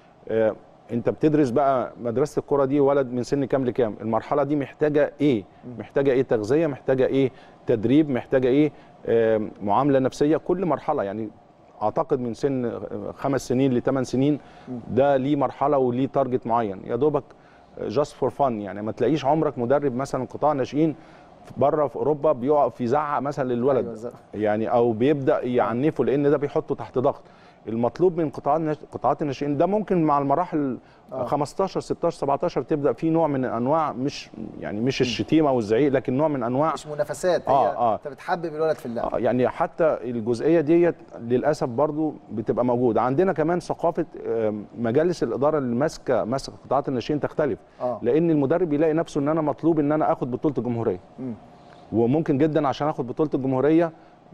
آه انت بتدرس بقى مدرسه الكوره دي ولد من سن كام لكام، المرحله دي محتاجه ايه؟ محتاجه ايه تغذيه، محتاجه ايه تدريب، محتاجه ايه آه معامله نفسيه. كل مرحله يعني اعتقد من سن خمس سنين لثمان سنين ده ليه مرحله وليه تارجت معين، يا دوبك جاست فور فن. يعني ما تلاقيش عمرك مدرب مثلا قطاع ناشئين بره في اوروبا بيقف يزعق مثلا للولد أيوة يعني او بيبدا يعنفه لان ده بيحطه تحت ضغط. المطلوب من قطاعات قطاعات الناشئين ده ممكن مع المراحل آه. خمستاشر ستاشر سبعتاشر تبدا في نوع من انواع مش يعني مش الشتيمه والزعيق لكن نوع من انواع مش منافسات. آه هي آه انت بتحبب الولد في اللعب. آه يعني حتى الجزئيه ديت للاسف برضو بتبقى موجوده عندنا. كمان ثقافه مجالس الاداره اللي ماسكه ماسكه قطاعات الناشئين تختلف آه. لان المدرب يلاقي نفسه ان انا مطلوب ان انا اخد بطوله الجمهوريه م. وممكن جدا عشان اخد بطوله الجمهوريه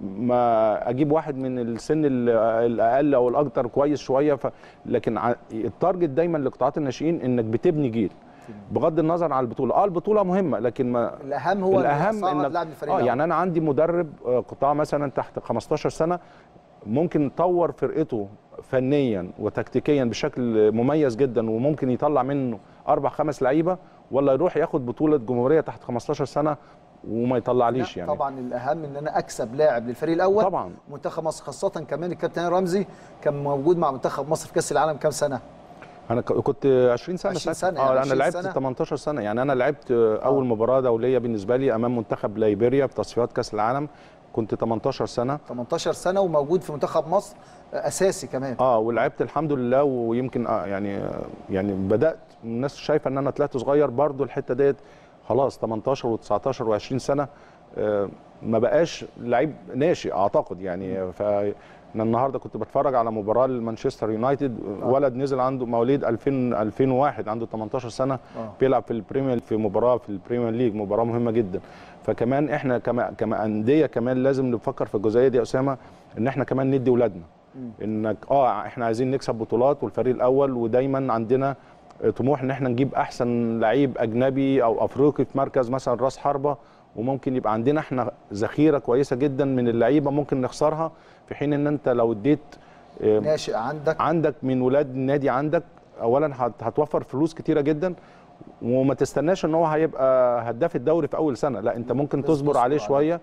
ما اجيب واحد من السن الاقل او الاكثر كويس شويه ف... لكن التارجت دايما لقطاعات الناشئين انك بتبني جيل بغض النظر عن البطوله. اه البطوله مهمه لكن ما الاهم هو الاهم انك اه يعني انا عندي مدرب قطاع مثلا تحت خمستاشر سنه ممكن يطور فرقته فنيا وتكتيكيا بشكل مميز جدا وممكن يطلع منه اربع خمس لعيبه، ولا يروح ياخد بطوله جمهوريه تحت خمستاشر سنه وما يطلعليش. يعني طبعا الاهم ان انا اكسب لاعب للفريق الاول طبعا منتخب مصر، خاصه كمان الكابتن رمزي كان موجود مع منتخب مصر في كاس العالم كام سنه؟ انا كنت عشرين سنه عشرين سنه اه يعني انا لعبت سنة. تمنتاشر سنه. يعني انا لعبت اول آه. مباراه دوليه بالنسبه لي امام منتخب ليبيريا في تصفيات كاس العالم كنت تمنتاشر سنه تمنتاشر سنه وموجود في منتخب مصر اساسي كمان. اه ولعبت الحمد لله ويمكن آه يعني آه يعني بدات الناس شايفه ان انا طلعت صغير برضو الحته ديت خلاص تمنتاشر وتسعتاشر وعشرين سنه آه ما بقاش لعيب ناشئ اعتقد. يعني ف انا النهارده كنت بتفرج على مباراه لمانشستر يونايتد آه. ولد نزل عنده مواليد ألفين ألفين وواحد عنده تمنتاشر سنه آه. بيلعب في البريمير في مباراه في البريمير ليج مباراه مهمه جدا. فكمان احنا كما كما انديه كمان لازم نفكر في الجزئيه دي يا اسامه ان احنا كمان ندي اولادنا انك اه احنا عايزين نكسب بطولات والفريق الاول ودايما عندنا طموح ان احنا نجيب احسن لعيب اجنبي او افريقي في مركز مثلا راس حربه، وممكن يبقى عندنا احنا ذخيره كويسه جدا من اللعيبه ممكن نخسرها في حين ان انت لو اديت ناشئ عندك عندك من ولاد النادي عندك اولا هتوفر فلوس كتيره جدا وما تستناش ان هو هيبقى هداف الدوري في اول سنه، لا انت ممكن تصبر عليه شويه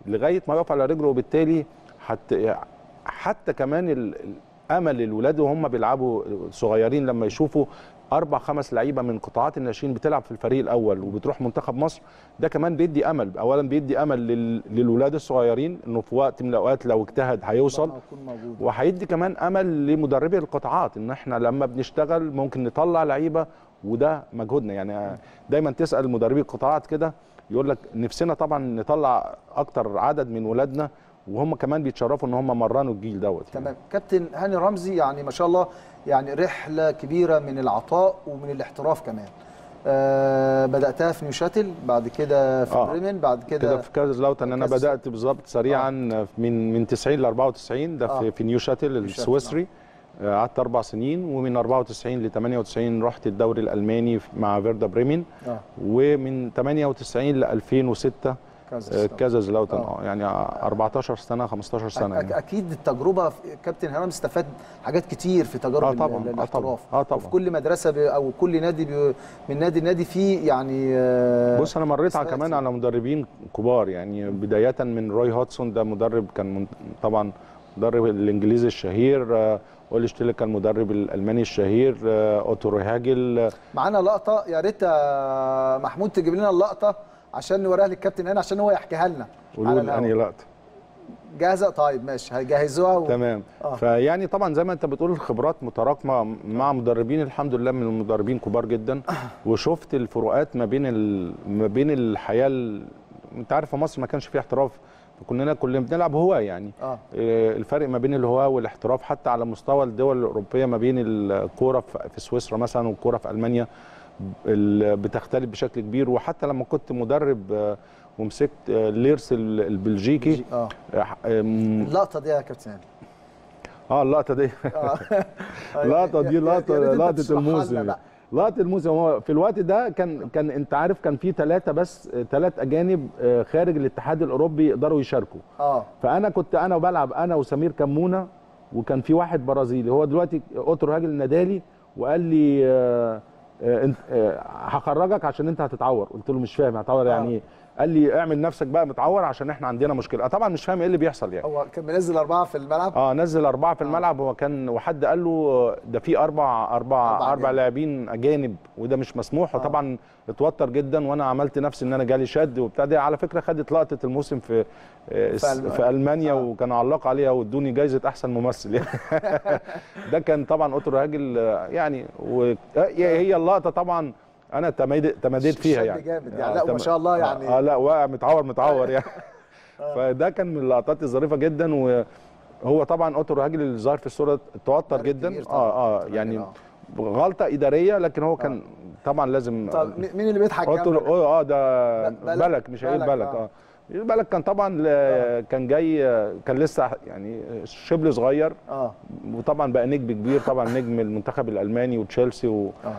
لغايه ما يقف على رجله، وبالتالي حتى حتى كمان الامل الولاد وهم بيلعبوا صغيرين لما يشوفوا اربع خمس لعيبه من قطاعات الناشئين بتلعب في الفريق الاول وبتروح منتخب مصر، ده كمان بيدي امل. اولا بيدي امل لل... للولاد الصغيرين انه في وقت من الاوقات لو اجتهد هيوصل، وهيدي كمان امل لمدربي القطاعات ان احنا لما بنشتغل ممكن نطلع لعيبه، وده مجهودنا. يعني دايما تسال مدربي القطاعات كده يقول لك نفسنا طبعا نطلع اكتر عدد من ولادنا، وهم كمان بيتشرفوا ان هم مرنوا الجيل دوت. تمام. يعني. كابتن هاني رمزي، يعني ما شاء الله يعني رحله كبيره من العطاء ومن الاحتراف كمان. آه بداتها في نيوشاتل، بعد كده في آه. بريمن، بعد كده كده في كازلاوتن. انا بدات بالظبط سريعا آه. من من تسعين ل أربعة وتسعين، ده آه. في, في نيوشاتل السويسري. قعدت اربع سنين، ومن أربعة وتسعين ل ثمانية وتسعين رحت الدوري الالماني مع فيردا بريمن. آه. ومن ثمانية وتسعين ل ألفين وستة كازازلاوتن. اه يعني أربعتاشر سنه خمستاشر سنه. يعني. اكيد التجربه كابتن هرم استفاد حاجات كتير في تجارب آه طبعا. الاحتراف. اه طبعا. وفي كل مدرسه او كل نادي من نادي لنادي فيه يعني. آه بص انا مريت على كمان على مدربين كبار، يعني بدايه من روي هودسون، ده مدرب كان طبعا مدرب الانجليزي الشهير. آه اولي شتيلر كان المدرب الالماني الشهير. آه اوتو ريهاجل. معانا لقطه، يا ريت محمود تجيب لنا اللقطه عشان نوريها للكابتن هنا عشان هو يحكيها لنا. قولوا لي انهي لقطه. جاهزه؟ طيب ماشي هيجهزوها و... تمام. آه. فيعني طبعا زي ما انت بتقول الخبرات متراكمه مع مدربين الحمد لله من المدربين كبار جدا. وشفت الفروقات ما بين ال... ما بين الحياه ال... انت عارف في مصر ما كانش فيه احتراف، كلنا كلنا بنلعب هواه يعني. آه. الفرق ما بين الهواه والاحتراف حتى على مستوى الدول الاوروبيه ما بين الكوره في سويسرا مثلا والكوره في المانيا بتختلف بشكل كبير. وحتى لما كنت مدرب ومسكت ليرس البلجيكي. اه اللقطه دي يا كابتن. اه اللقطه دي اللقطه دي لقطه لقطه الموسم. لقطه الموسم. هو في الوقت ده كان كان انت عارف كان في ثلاثه بس ثلاث اجانب خارج الاتحاد الاوروبي يقدروا يشاركوا. اه فانا كنت انا وبلعب انا وسمير كمونه، وكان في واحد برازيلي. هو دلوقتي اوتو ريهاجل نادالي وقال لي آه انت هخرجك عشان انت هتتعور. قلت له مش فاهم هتعور يعني ايه؟ قال لي اعمل نفسك بقى متعور عشان احنا عندنا مشكله. طبعا مش فاهم ايه اللي بيحصل يعني. هو كان منزل اربعه في الملعب. اه نزل اربعه في الملعب. هو كان وحد قال له ده في اربع اربع اربع, أربع لاعبين اجانب وده مش مسموح. آه. وطبعا اتوتر جدا وانا عملت نفسي ان انا جالي شد وبتاع. دي على فكره خدت لقطه الموسم في في, في المانيا. آه. وكان علق عليها وادوني جايزه احسن ممثل يعني. ده كان طبعا اوتو ريهاجل يعني. وهي اللقطه طبعا انا تماديت فيها يعني. جامد يعني. لا ما شاء الله يعني. اه لا واقع متعور متعور يعني. فده كان من اللقطات الظريفه جدا. وهو طبعا اوتو ريهاجل اللي ظهر في الصوره توتر جدا. اه اه يعني غلطه اداريه، لكن هو كان طبعا لازم. طب مين اللي بيضحك جنبك؟ اه ده بلك مش عيل بلك. اه بالك كان طبعا آه. كان جاي كان لسه يعني شبل صغير. اه وطبعا بقى نجم كبير طبعا نجم المنتخب الالماني وتشيلسي و... آه.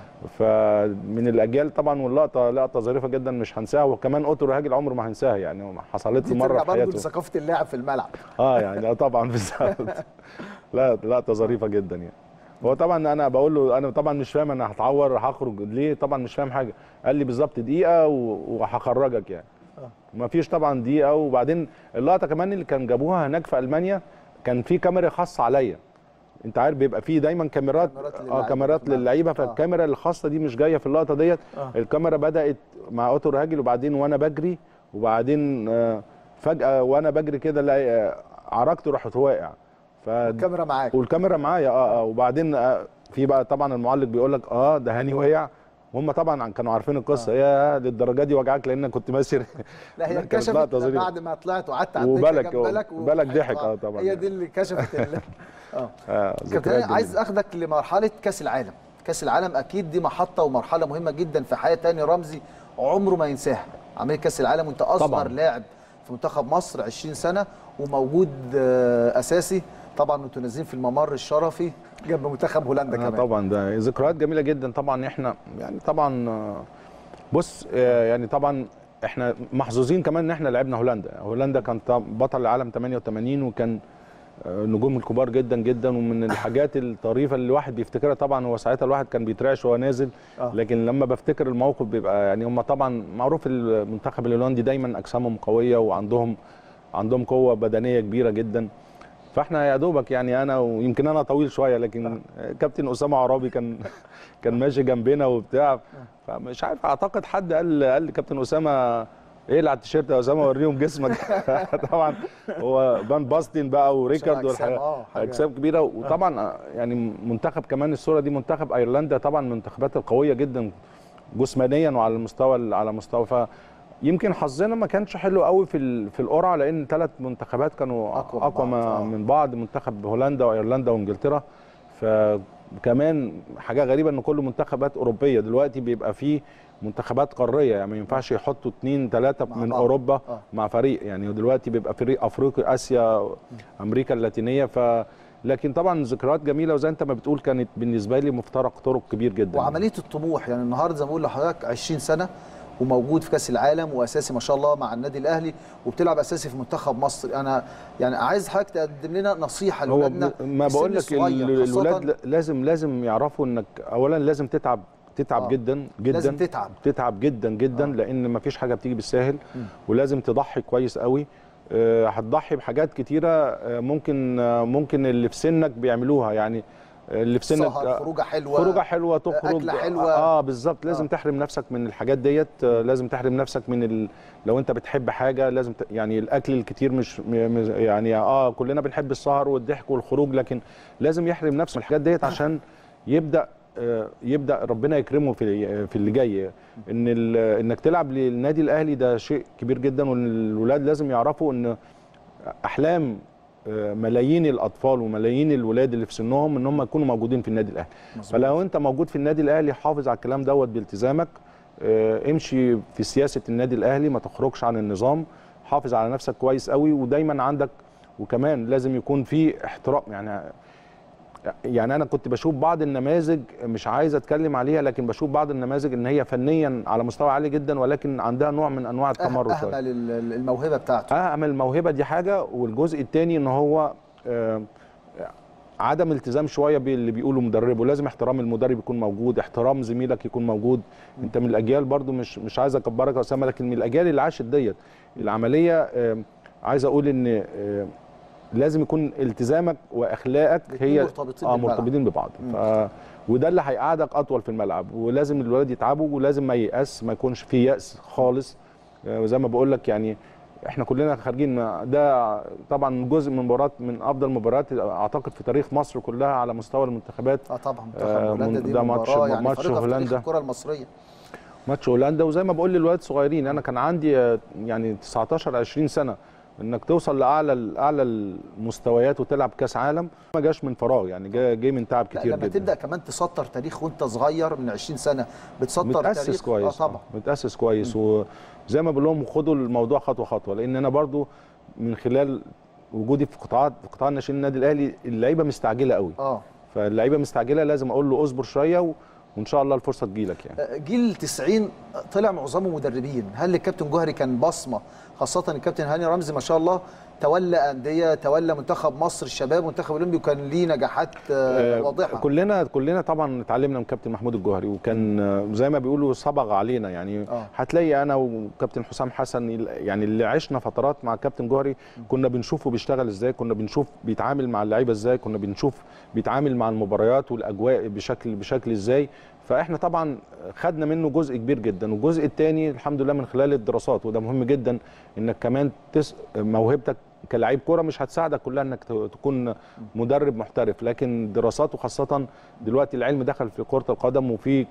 فمن الاجيال طبعا. واللقطه لقطه ظريفه جدا مش هنساها. وكمان اوتو ريهاجل عمره ما هنساها يعني. حصلت له مره في حياته. ثقافه اللاعب في الملعب. اه يعني لا طبعا بالظبط. لا لقطه ظريفه جدا يعني. هو طبعا انا بقول له انا طبعا مش فاهم انا هتعور هخرج ليه. طبعا مش فاهم حاجه. قال لي بالظبط دقيقه وهخرجك يعني. ما فيش طبعا دقيقه. وبعدين اللقطه كمان اللي كان جابوها هناك في المانيا كان في كاميرا خاصه عليا. انت عارف بيبقى في دايما كاميرات اه كاميرات للعيبه. فالكاميرا الخاصه دي مش جايه في اللقطه ديت. آه. الكاميرا بدات مع اوتو ريهاجل وبعدين وانا بجري وبعدين آه فجاه وانا بجري كده الاقي عرجته راحت واقع. الكاميرا معاك والكاميرا معايا. اه اه وبعدين آه في بقى طبعا المعلق بيقول لك اه ده هاني وقع. وهم طبعا كانوا عارفين القصه. آه. يا للدرجه دي وجعك لان كنت ماسر. لا هي كشفت بعد ما طلعت وقعدت على وبالك بالك وبالك ضحك. اه طبعا هي دي اللي كشفت ال... اه, آه كابتن عايز اخدك لمرحله كاس العالم. كاس العالم اكيد دي محطه ومرحله مهمه جدا في حياه هاني رمزي عمره ما ينساها. عمليه كاس العالم وانت اصغر لاعب في منتخب مصر عشرين سنه وموجود آه اساسي. طبعا انتوا نازلين في الممر الشرفي جنب منتخب هولندا كمان. طبعا ده ذكريات جميله جدا. طبعا احنا يعني طبعا بص يعني طبعا احنا محظوظين كمان ان احنا لعبنا هولندا. هولندا كانت بطل العالم ثمانية وثمانين وكان نجوم الكبار جدا جدا. ومن الحاجات الطريفه اللي الواحد بيفتكرها طبعا هو ساعتها الواحد كان بيترعش وهو نازل. لكن لما بفتكر الموقف بيبقى يعني هم طبعا معروف المنتخب الهولندي دايما اجسامهم قويه وعندهم عندهم قوه بدنيه كبيره جدا. فاحنا يا دوبك يعني انا ويمكن انا طويل شويه، لكن كابتن اسامه عرابي كان كان ماشي جنبنا وبتاع، فمش عارف اعتقد حد قال قال لكابتن اسامه ايه اللي على التيشيرت يا اسامه وريهم جسمك. طبعا هو فان باستين بقى وريكارد والحاجات اجسام كبيره. وطبعا يعني منتخب كمان الصوره دي منتخب ايرلندا طبعا من المنتخبات القويه جدا جسمانيا وعلى المستوى على مستوى ف يمكن حظنا ما كانش حلو قوي في في القرعه، لان ثلاث منتخبات كانوا اقوى, أقوى من, من بعض، منتخب هولندا وايرلندا وانجلترا. فكمان حاجه غريبه ان كل منتخبات اوروبيه دلوقتي بيبقى فيه منتخبات قاريه، يعني ما ينفعش يحطوا اثنين ثلاثه من بعض. اوروبا آه. مع فريق، يعني دلوقتي بيبقى فريق افريقيا اسيا امريكا اللاتينيه. ف لكن طبعا ذكريات جميله، وزي انت ما بتقول كانت بالنسبه لي مفترق طرق كبير جدا. وعمليه الطموح يعني النهارده زي ما بقول لحضرتك عشرين سنه وموجود في كاس العالم واساسي ما شاء الله مع النادي الاهلي، وبتلعب اساسي في منتخب مصر. انا يعني عايز حضرتك تقدم لنا نصيحه لاولادنا. ما بقول لك الولاد لازم لازم يعرفوا انك اولا لازم تتعب تتعب آه. جدا جدا لازم تتعب تتعب جدا جدا آه. لان ما فيش حاجه بتيجي بالساهل، ولازم تضحي كويس قوي. أه هتضحي بحاجات كتيره أه ممكن أه ممكن اللي في سنك بيعملوها، يعني اللي في سنك خروجه حلوه خروجه حلوه تخرج اكله حلوه اه بالظبط. لازم آه. تحرم نفسك من الحاجات ديت، آه لازم تحرم نفسك من ال... لو انت بتحب حاجه لازم ت... يعني الاكل الكتير مش يعني اه كلنا بنحب السهر والضحك والخروج، لكن لازم يحرم نفسه من الحاجات ديت عشان يبدا آه يبدا ربنا يكرمه في في اللي جاي. ان ال... انك تلعب للنادي الاهلي ده شيء كبير جدا، والولاد لازم يعرفوا ان احلام ملايين الاطفال وملايين الولاد اللي في سنهم ان هم يكونوا موجودين في النادي الاهلي. مزبوط. فلو انت موجود في النادي الاهلي حافظ على الكلام دوت بالتزامك، امشي في سياسه النادي الاهلي، ما تخرجش عن النظام، حافظ على نفسك كويس قوي، ودايما عندك وكمان لازم يكون في احترام. يعني يعني انا كنت بشوف بعض النماذج مش عايز اتكلم عليها، لكن بشوف بعض النماذج ان هي فنيا على مستوى عالي جدا، ولكن عندها نوع من انواع التمرد. اهمل الموهبه بتاعته. اهمل الموهبه دي حاجه، والجزء الثاني ان هو آه عدم التزام شويه باللي بيقوله مدربه. لازم احترام المدرب يكون موجود، احترام زميلك يكون موجود. م. انت من الاجيال برضو مش مش عايز اكبرك يا اسامه، لكن من الاجيال اللي عاشت ديت العمليه. آه عايز اقول ان آه لازم يكون التزامك واخلاقك هي مرتبطين, آه مرتبطين ببعض. ف... وده اللي هيقعدك اطول في الملعب، ولازم الولاد يتعبوا، ولازم ما ييأس، ما يكونش فيه يأس خالص. وزي ما بقول لك يعني احنا كلنا خارجين، ده طبعا جزء من مباراه من افضل مباريات اعتقد في تاريخ مصر كلها على مستوى المنتخبات. اه طبعا منتخب هولندا دي ده ماتش يعني ماتش هولندا، الكره المصريه ماتش هولندا. وزي ما بقول للولاد صغيرين، انا كان عندي يعني تسعتاشر عشرين سنه، انك توصل لاعلى اعلى المستويات وتلعب كاس عالم ما جاش من فراغ، يعني جاي جاي من تعب كتير لما جدا. تبدا كمان تسطر تاريخ وانت صغير من عشرين سنه، بتسطر متأسس تاريخ كويس. اه طبعا متاسس كويس. وزي ما بقول لهم خدوا الموضوع خطوه خطوه، لان انا برضو من خلال وجودي في قطاعات في قطاع الناشئين النادي الاهلي اللعيبه مستعجله قوي. اه فاللعيبه مستعجله، لازم اقول له اصبر شويه و... وان شاء الله الفرصه تجيلك. يعني جيل تسعين طلع معظمه مدربين، هل الكابتن جوهري كان بصمه، خاصه الكابتن هاني رمزي ما شاء الله تولى انديه، تولى منتخب مصر الشباب منتخب اولمبي، وكان ليه نجاحات واضحه. كلنا كلنا طبعا اتعلمنا من كابتن محمود الجوهري، وكان زي ما بيقولوا صبغ علينا. يعني آه. هتلاقي انا وكابتن حسام حسن يعني اللي عشنا فترات مع الكابتن جوهري كنا بنشوفه بيشتغل ازاي، كنا بنشوف بيتعامل مع اللعيبه ازاي، كنا بنشوف بيتعامل مع المباريات والاجواء بشكل بشكل ازاي. فاحنا طبعا خدنا منه جزء كبير جدا. والجزء الثاني الحمد لله من خلال الدراسات، وده مهم جدا انك كمان تس... موهبتك كلاعب كوره مش هتساعدك كلها انك تكون مدرب محترف، لكن دراسات، وخاصه دلوقتي العلم دخل في كره القدم، وفي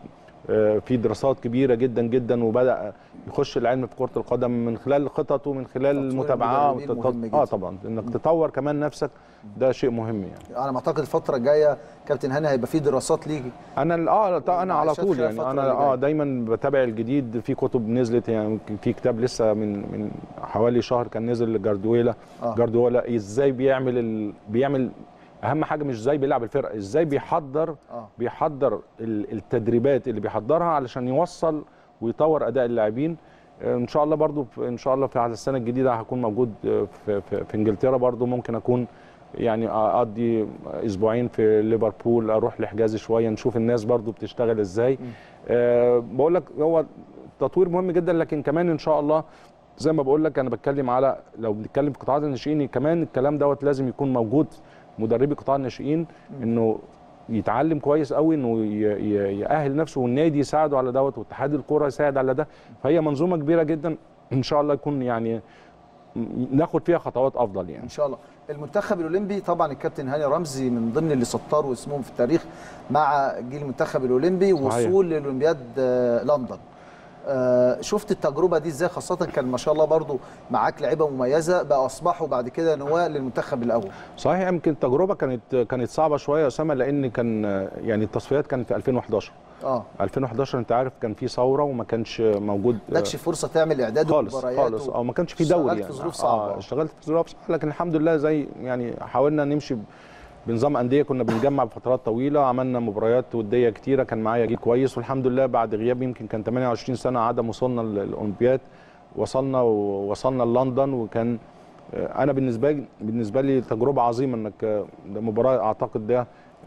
في دراسات كبيره جدا جدا، وبدا يخش العلم في كره القدم من خلال الخطط ومن خلال المتابعه. اه طبعا انك تطور كمان نفسك، ده شيء مهم. يعني انا معتقد الفتره الجايه كابتن هاني هيبقى في دراسات ليك. انا اه انا على طول يعني انا اه دايما بتابع الجديد. في كتب نزلت، يعني في كتاب لسه من من حوالي شهر كان نزل لجارديولا. آه. جارديولا ازاي بيعمل ال... بيعمل اهم حاجه مش ازاي بيلعب الفرقه، ازاي بيحضر آه. بيحضر التدريبات اللي بيحضرها علشان يوصل ويطور اداء اللاعبين. ان شاء الله برضو ان شاء الله في على السنه الجديده هكون موجود في, في, في انجلترا. برضو ممكن اكون يعني اقضي اسبوعين في ليفربول، اروح لحجازي شويه نشوف الناس برضو بتشتغل ازاي. أه بقول لك هو تطوير مهم جدا، لكن كمان ان شاء الله زي ما بقول لك انا بتكلم على لو بنتكلم في قطاعات الناشئين كمان الكلام دوت لازم يكون موجود مدربي قطاع الناشئين انه يتعلم كويس قوي انه يأهل نفسه والنادي يساعده على دوت واتحاد الكوره يساعد على ده. فهي منظومه كبيره جدا ان شاء الله يكون يعني ناخد فيها خطوات افضل يعني ان شاء الله. المنتخب الاولمبي طبعا الكابتن هاني رمزي من ضمن اللي سطروا اسمهم في التاريخ مع جيل المنتخب الاولمبي وصول لاولمبياد لندن. آه شفت التجربه دي ازاي؟ خاصه كان ما شاء الله برضو معاك لعيبه مميزه بقى اصبحوا بعد كده نواه للمنتخب الاول. صحيح يمكن التجربه كانت كانت صعبه شويه يا اسامه لان كان يعني التصفيات كانت في ألفين وحداشر. اه ألفين وحداشر انت عارف كان في ثوره وما كانش موجود ما ادكش فرصه تعمل اعداد خالص خالص او ما كانش في دوري يعني. اشتغلت في ظروف صعبه. اه اشتغلت في ظروف صعبه لكن الحمد لله زي يعني حاولنا نمشي بنظام انديه كنا بنجمع بفترات طويله عملنا مباريات وديه كتيره كان معايا جيل كويس والحمد لله بعد غياب يمكن كان ثمانية وعشرين سنه عدم وصلنا للاولمبياد وصلنا ووصلنا لندن وكان انا بالنسبه لي بالنسبه لي تجربه عظيمه انك ده مباراه اعتقد ده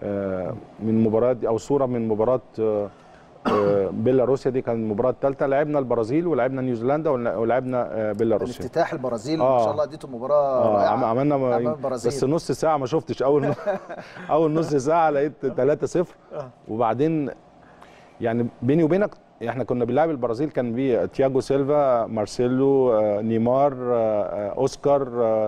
من مباريات او صوره من مباراه بيلاروسيا دي كانت المباراه الثالثه لعبنا البرازيل ولعبنا نيوزيلندا ولعبنا بيلاروسيا. افتتاح البرازيل آه. ما شاء الله اديته مباراه آه. رائعه عملنا بس نص ساعه ما شفتش اول اول نص ساعه لقيت ثلاثة صفر وبعدين يعني بيني وبينك احنا كنا بنلعب البرازيل كان بيه تياجو سيلفا مارسيلو نيمار اوسكار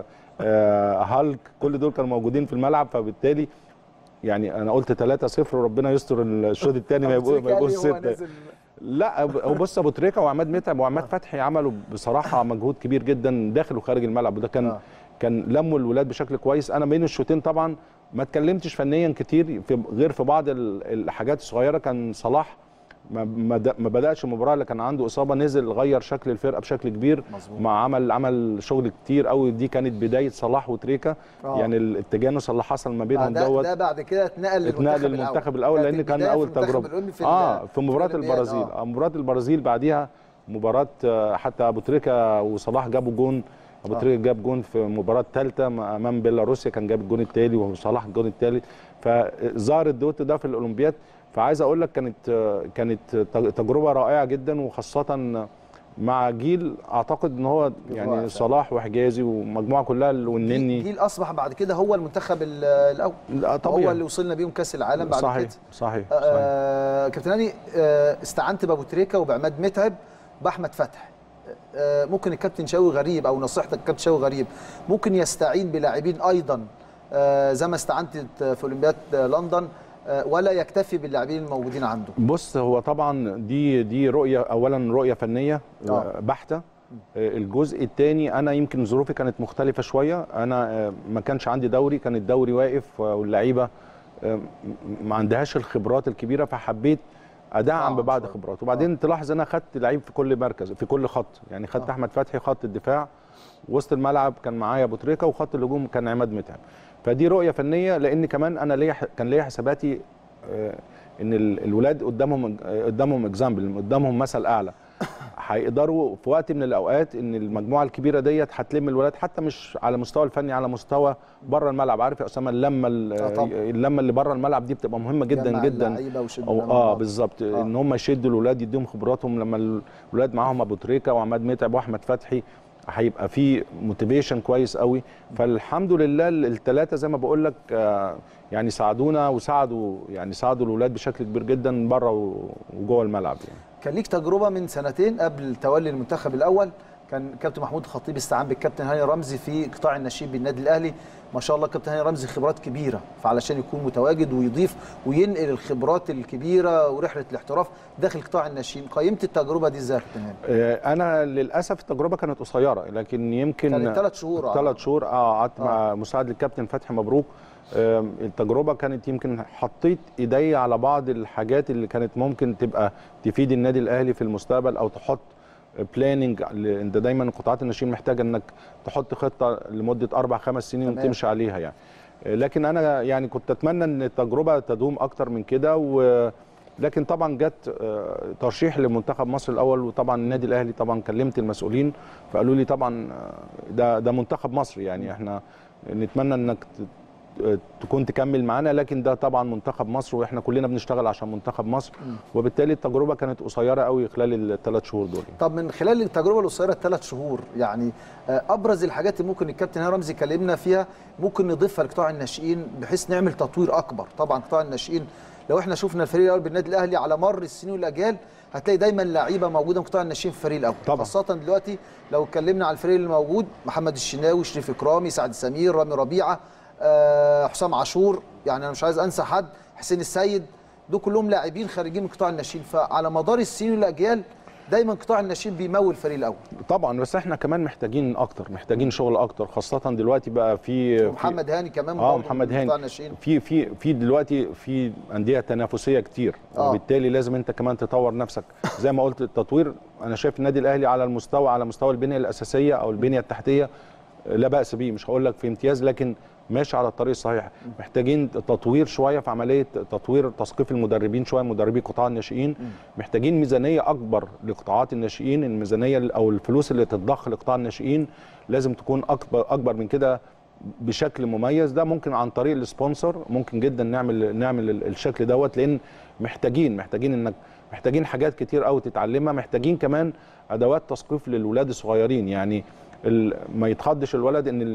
هالك كل دول كانوا موجودين في الملعب فبالتالي يعني انا قلت ثلاثة صفر وربنا يستر الشوط الثاني ما يبقوش ستة. لا هو بص ابو تريكه وعماد متعب وعماد فتحي عملوا بصراحه مجهود كبير جدا داخل وخارج الملعب وده كان آه. كان لموا الولاد بشكل كويس. انا بين الشوطين طبعا ما اتكلمتش فنيا كتير في غير في بعض الحاجات الصغيره. كان صلاح ما ما بداش المباراه اللي كان عنده اصابه نزل غير شكل الفرقه بشكل كبير مظبوط. مع عمل عمل شغل كتير قوي. دي كانت بدايه صلاح وتريكه آه. يعني التجانس اللي حصل ما بينهم دوت ده بعد كده اتنقل اتنقل للمنتخب الاول لان كان اول تجربه في اه في مباراه البرازيل آه. مباراه البرازيل بعديها مباراه حتى ابو تريكه وصلاح جابوا جون. ابو تريكه جاب جون في المباراه الثالثه امام بيلاروسيا كان جاب الجون الثاني وصلاح الجون الثالث فظهر الدوت ده في الاولمبياد. فعايز اقول لك كانت كانت تجربه رائعه جدا وخاصه مع جيل اعتقد ان هو يعني صلاح وحجازي ومجموعه كلها والنني جيل اصبح بعد كده هو المنتخب الاول طبيعي. هو اللي وصلنا بيهم كاس العالم بعد صحيح كده. صحيح آه كابتن هاني آه استعنت بابو تريكه وبعماد متعب باحمد فتحي. آه ممكن الكابتن شوقي غريب او نصيحتك الكابتن شوقي غريب ممكن يستعين بلاعبين ايضا آه زي ما استعنت في اولمبياد لندن ولا يكتفي باللاعبين الموجودين عنده؟ بص هو طبعا دي دي رؤيه اولا رؤيه فنيه آه. بحته. الجزء الثاني انا يمكن ظروفي كانت مختلفه شويه. انا ما كانش عندي دوري كان الدوري واقف واللعيبه ما عندهاش الخبرات الكبيره فحبيت ادعم ببعض خبرات. وبعدين آه. تلاحظ انا خدت لعيب في كل مركز في كل خط يعني خدت آه. احمد فتحي خط الدفاع وسط الملعب كان معايا ابو تريكه وخط الهجوم كان عماد متعب. فدي رؤيه فنيه لان كمان انا ليا كان ليا حساباتي آه ان الولاد قدامهم قدامهم اكزامبل قدامهم مثل اعلى هيقدروا في وقت من الاوقات ان المجموعه الكبيره ديت هتلم الولاد حتى مش على مستوى الفني على مستوى بره الملعب. عارف يا اسامه اللمه اللمه اللي بره الملعب دي بتبقى مهمه جدا جدا اه بالظبط آه. ان هم يشدوا الولاد يديهم خبراتهم لما الولاد معاهم ابو تريكه وعماد متعب واحمد فتحي هيبقى في موتيفيشن كويس قوي. فالحمد لله الثلاثه زي ما بقول لك آه يعني ساعدونا وساعدوا يعني ساعدوا الاولاد بشكل كبير جدا بره وجوه الملعب يعني. كان ليك تجربه من سنتين قبل تولي المنتخب الاول كان كابتن محمود الخطيب استعان بالكابتن هاني رمزي في قطاع الناشئين بالنادي الاهلي. ما شاء الله كابتن هاني رمزي خبرات كبيره فعلشان يكون متواجد ويضيف وينقل الخبرات الكبيره ورحله الاحتراف داخل قطاع الناشئين. قيمت التجربه دي ازاي يا كابتن هاني؟ انا للاسف التجربه كانت قصيره لكن يمكن كانت ثلاث شهور ثلاث شهور اه قعدت آه. مع مساعد الكابتن فتحي مبروك. التجربه كانت يمكن حطيت ايدي على بعض الحاجات اللي كانت ممكن تبقى تفيد النادي الاهلي في المستقبل او تحط بلاننج. انت دايما قطاعات الناشئين محتاجه انك تحط خطه لمده اربع خمس سنين وتمشي عليها يعني. لكن انا يعني كنت اتمنى ان التجربه تدوم اكتر من كده و لكن طبعا جت ترشيح لمنتخب مصر الاول وطبعا النادي الاهلي طبعا كلمت المسؤولين فقالوا لي طبعا ده ده منتخب مصر يعني احنا نتمنى انك تكون تكمل معانا، لكن ده طبعا منتخب مصر واحنا كلنا بنشتغل عشان منتخب مصر، وبالتالي التجربه كانت قصيره قوي خلال الثلاث شهور دول. طب من خلال التجربه القصيره الثلاث شهور يعني ابرز الحاجات اللي ممكن الكابتن هاني رمزي كلمنا فيها ممكن نضيفها لقطاع الناشئين بحيث نعمل تطوير اكبر؟ طبعا قطاع الناشئين لو احنا شفنا الفريق الاول بالنادي الاهلي على مر السنين والاجيال هتلاقي دايما لعيبه موجوده من قطاع الناشئين في الفريق الاول طبعا. خاصه دلوقتي لو اتكلمنا على الفريق اللي موجود، محمد الشناوي، شريف اكرامي، سعد سمير، رامي ربيعه، أه حسام عاشور، يعني انا مش عايز انسى حد، حسين السيد، دول كلهم لاعبين خارجين من قطاع الناشئين. فعلى مدار السنين والاجيال دايما قطاع الناشئين بيمول الفريق الاول طبعا، بس احنا كمان محتاجين اكتر، محتاجين شغل اكتر، خاصه دلوقتي بقى في محمد هاني كمان اه محمد هاني في في في دلوقتي في انديه تنافسيه كتير آه. وبالتالي لازم انت كمان تطور نفسك زي ما قلت. التطوير انا شايف النادي الاهلي على المستوى على مستوى البنيه الاساسيه او البنيه التحتيه لا باس بيه، مش هقول لك في امتياز لكن ماشي على الطريق الصحيح. محتاجين تطوير شويه في عمليه تطوير تثقيف المدربين شويه، مدربي قطاع الناشئين. محتاجين ميزانيه اكبر لقطاعات الناشئين، الميزانيه او الفلوس اللي تتضخ لقطاع الناشئين لازم تكون اكبر اكبر من كده بشكل مميز. ده ممكن عن طريق السبونسر، ممكن جدا نعمل نعمل الشكل دوت، لان محتاجين محتاجين انك محتاجين حاجات كتير قوي تتعلمها. محتاجين كمان ادوات تثقيف للولاد الصغيرين، يعني ما يتخضش الولد ان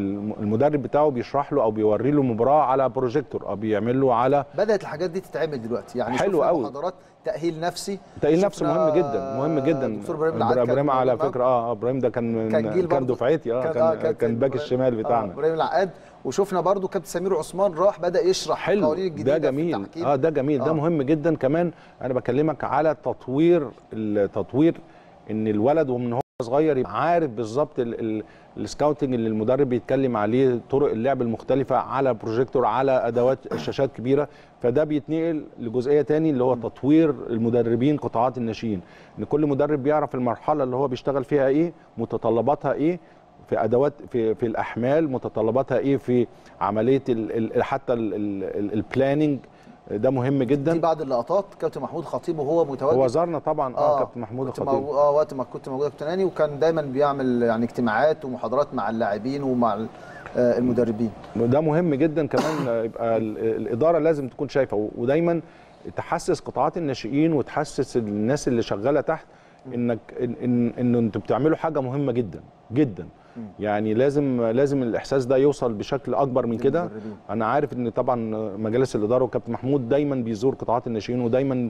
المدرب بتاعه بيشرح له او بيوري له مباراه على بروجيكتور او بيعمل له على. بدات الحاجات دي تتعمل دلوقتي، يعني حلو قوي. محاضرات تاهيل نفسي، تاهيل نفسي مهم جدا مهم جدا. دكتور ابراهيم العقاد ابراهيم على فكره اه ابراهيم ده كان كان, كان دفعتي اه كان, كان, كان باك الشمال بتاعنا ابراهيم العقاد. وشفنا برضو كابتن سمير عثمان راح بدا يشرح القوانين الجديده. ده جميل اه ده جميل آه. ده مهم جدا. كمان انا بكلمك على تطوير التطوير ان الولد ومن هو صغير يبقى عارف بالظبط السكاوتنج اللي المدرب بيتكلم عليه، طرق اللعب المختلفه على بروجيكتور على ادوات شاشات كبيره. فده بيتنقل لجزئيه تاني اللي هو تطوير المدربين قطاعات الناشئين، ان كل مدرب بيعرف المرحله اللي هو بيشتغل فيها ايه، متطلباتها ايه في ادوات في في الاحمال، متطلباتها ايه في عمليه ال ال حتى البلاننج. ده مهم جدا. دي بعض اللقطات كابتن محمود خطيب وهو متواجد، هو زارنا طبعا اه, آه كابتن محمود كنت الخطيب مو... اه وقت ما كنت موجود كابتن هاني، وكان دايما بيعمل يعني اجتماعات ومحاضرات مع اللاعبين ومع آه المدربين. ده مهم جدا كمان. يبقى الاداره لازم تكون شايفه ودايما تحسس قطاعات الناشئين وتحسس الناس اللي شغاله تحت انك ان ان, إن انتوا بتعملوا حاجه مهمه جدا جدا. يعني لازم لازم الاحساس ده يوصل بشكل اكبر من كده. انا عارف ان طبعا مجالس الاداره وكابتن محمود دايما بيزور قطاعات الناشئين ودايما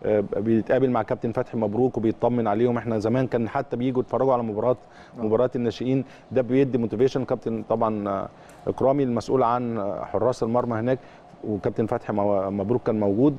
بيتقابل مع كابتن فتحي مبروك وبيطمن عليهم. احنا زمان كان حتى بييجوا يتفرجوا على مباراه مباراه الناشئين، ده بيدي موتيفيشن. كابتن طبعا اكرامي المسؤول عن حراس المرمى هناك وكابتن فتحي مبروك كان موجود.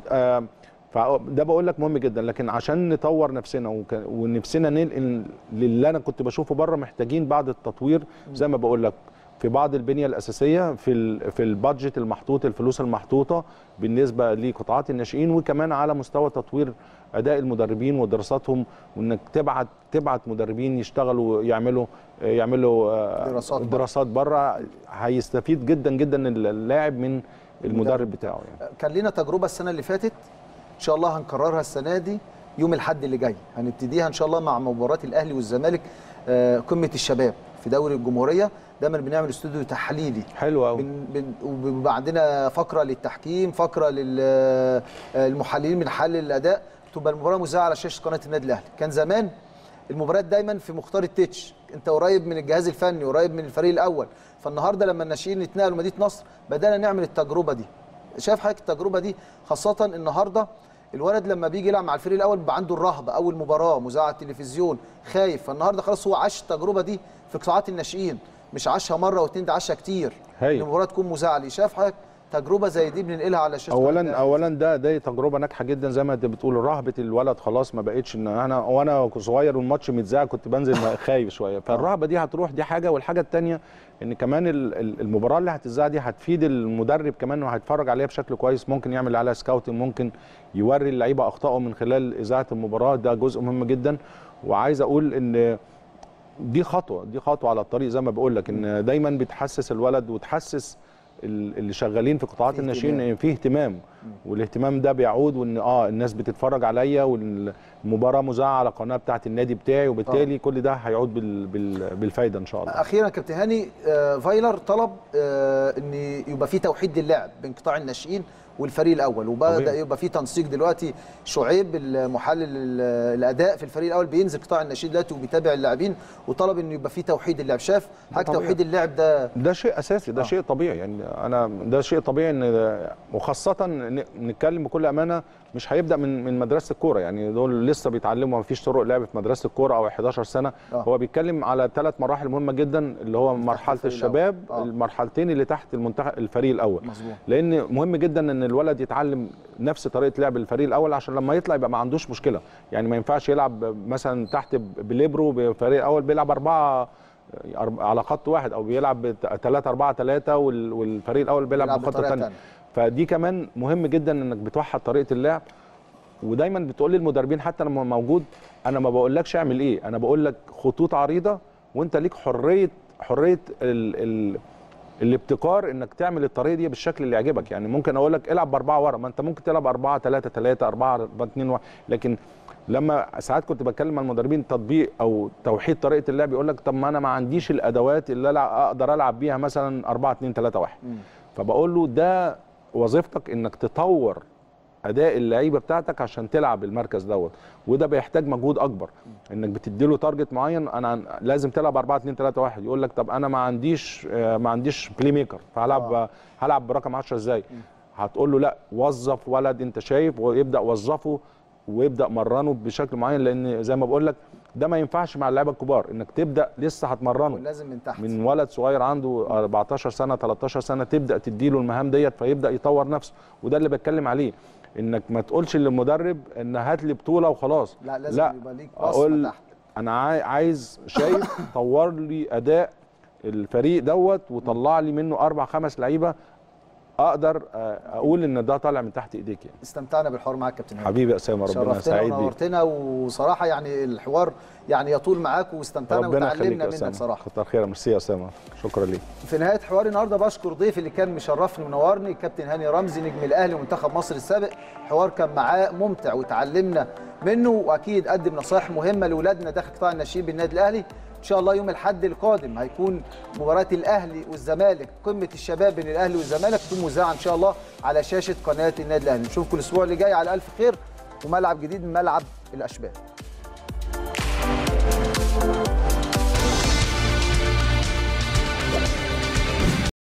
فده بقول لك مهم جدا. لكن عشان نطور نفسنا ونفسنا ننقل للي انا كنت بشوفه بره، محتاجين بعض التطوير زي ما بقول لك في بعض البنيه الاساسيه، في في البادجت المحطوط، الفلوس المحطوطه بالنسبه لقطاعات الناشئين، وكمان على مستوى تطوير اداء المدربين ودراساتهم، وانك تبعت تبعت مدربين يشتغلوا يعملوا يعملوا دراسات دراسات بره. هيستفيد جدا جدا اللاعب من المدرب بتاعه. يعني كان لنا تجربه السنه اللي فاتت ان شاء الله هنكررها السنه دي يوم الاحد اللي جاي، هنبتديها ان شاء الله مع مباراه الاهلي والزمالك قمه الشباب في دوري الجمهوريه. دايما بنعمل استوديو تحليلي حلو قوي، وبيبقى عندنا فقره للتحكيم، فقره للمحللين من حل الاداء، تبقى المباراه مذاعه على شاشه قناه النادي الاهلي. كان زمان المباريات دايما في مختار التتش، انت قريب من الجهاز الفني، قريب من الفريق الاول. فالنهارده لما الناشئين اتنقلوا مدينه نصر بدانا نعمل التجربه دي. شايف حضرتك التجربه دي؟ خاصه النهارده الولد لما بيجي يلعب مع الفريق الاول بيبقى عنده الرهبه، اول مباراه مذاعه على التلفزيون خايف. فالنهارده خلاص هو عاش التجربه دي في قطاعات الناشئين، مش عاشها مره واثنين، ده عاشها كتير. المباراه تكون مذاعه ليه. شايف حضرتك تجربه زي دي بننقلها على شاشه؟ اولا اولا ده ده تجربه ناجحه جدا زي ما انت بتقول. رهبه الولد خلاص ما بقتش ان انا وانا صغير والماتش متذاع كنت بنزل خايف شويه، فالرهبه دي هتروح. دي حاجه. والحاجه الثانيه ان كمان المباراه اللي هتذاع دي هتفيد المدرب كمان وهيتفرج عليها بشكل كويس، ممكن يعمل عليها سكاوتنج، ممكن يوري اللعيبه اخطائه من خلال اذاعه المباراه. ده جزء مهم جدا. وعايز اقول ان دي خطوه دي خطوه على الطريق زي ما بقول لك، ان دايما بتحسس الولد وتحسس اللي شغالين في قطاعات الناشئين ان في اهتمام والاهتمام ده بيعود وان اه الناس بتتفرج عليا والمباراه مذاعه على قناه بتاعه النادي بتاعي، وبالتالي آه. كل ده هيعود بال بال بالفايده ان شاء الله. اخيرا كابتن هاني، آه فايلر طلب آه ان يبقى في توحيد للعب بين قطاع الناشئين والفريق الاول، وبدا يبقى في تنسيق دلوقتي. شعيب المحلل الاداء في الفريق الاول بينزل قطاع الناشئين دلوقتي وبيتابع اللاعبين، وطلب انه يبقى في توحيد اللعب. شاف حاجه توحيد اللعب ده ده شيء اساسي، ده آه. شيء طبيعي يعني. انا ده شيء طبيعي ان وخاصه نتكلم بكل امانه مش هيبدا من من مدرسه الكوره يعني. دول لسه بيتعلموا، ما فيش طرق لعب في مدرسه الكوره او حداشر سنه. آه. هو بيتكلم على ثلاث مراحل مهمه جدا، اللي هو مرحله الشباب، آه. المرحلتين اللي تحت المنتخب الفريق الاول. مظبوط. لان مهم جدا ان الولد يتعلم نفس طريقه لعب الفريق الاول عشان لما يطلع يبقى ما عندوش مشكله يعني. ما ينفعش يلعب مثلا تحت بليبرو بفريق الاول بيلعب اربعه على خط واحد، او بيلعب ثلاثة أربعة ثلاثة والفريق الاول بيلعب بخطه ثانيه. فدي كمان مهم جدا انك بتوحد طريقه اللعب. ودايما بتقول للمدربين حتى لما موجود، انا ما بقولكش اعمل ايه، انا بقول لك خطوط عريضه وانت ليك حريه حريه ال ال الابتكار انك تعمل الطريقه دي بالشكل اللي يعجبك يعني. ممكن اقول لك العب باربعه ورا، ما انت ممكن تلعب اربعه ثلاثه ثلاثه اربعه اتنين واحد. لكن لما ساعات كنت بتكلم مع المدربين تطبيق او توحيد طريقه اللعب، يقول لك طب ما انا ما عنديش الادوات اللي اقدر العب بيها مثلا اربعه اتنين ثلاثه واحد. فبقول له ده وظيفتك انك تطور اداء اللعيبه بتاعتك عشان تلعب المركز دوت، وده بيحتاج مجهود اكبر انك بتدي له تارجت معين. انا لازم تلعب اربعه اتنين ثلاثه واحد، يقول لك طب انا ما عنديش ما عنديش بلاي ميكر، فهلعب آه. هلعب برقم عشرة ازاي؟ هتقول له لا، وظف ولد انت شايف، ويبدا وظفه ويبدا مرنه بشكل معين، لان زي ما بقول لك ده ما ينفعش مع اللعيبه الكبار انك تبدا لسه هتمرنه لازم من تحت، من ولد صغير عنده اربعتاشر سنه تلتاشر سنه تبدا تديله المهام ديت فيبدا يطور نفسه. وده اللي بتكلم عليه، انك ما تقولش للمدرب ان هات لي بطوله وخلاص، لا لازم لا يبقى ليك بصمه تحت. انا عايز شايف طور لي اداء الفريق دوت وطلع لي منه اربع خمس لعيبه اقدر اقول ان ده طالع من تحت ايديك يعني. استمتعنا بالحوار معاك كابتن هاني حبيبي اسامه، ربنا سعيد بيك، ونورتنا، وصراحه يعني الحوار يعني يطول معاك واستمتعنا وتعلمنا منك صراحه. كتر خيرك، ميرسي يا اسامه، شكرا ليك. في نهايه حواري النهارده بشكر ضيفي اللي كان مشرفني ومنورني كابتن هاني رمزي نجم الاهلي ومنتخب مصر السابق. حوار كان معاه ممتع وتعلمنا منه، واكيد قدم نصائح مهمه لاولادنا داخل قطاع الناشئين بالنادي الاهلي. ان شاء الله يوم الاحد القادم هيكون مباراه الاهلي والزمالك، قمه الشباب بين الاهلي والزمالك، تكون مذاعه ان شاء الله على شاشه قناه النادي الاهلي. نشوفكم الاسبوع اللي جاي على الف خير وملعب جديد من ملعب الاشبال.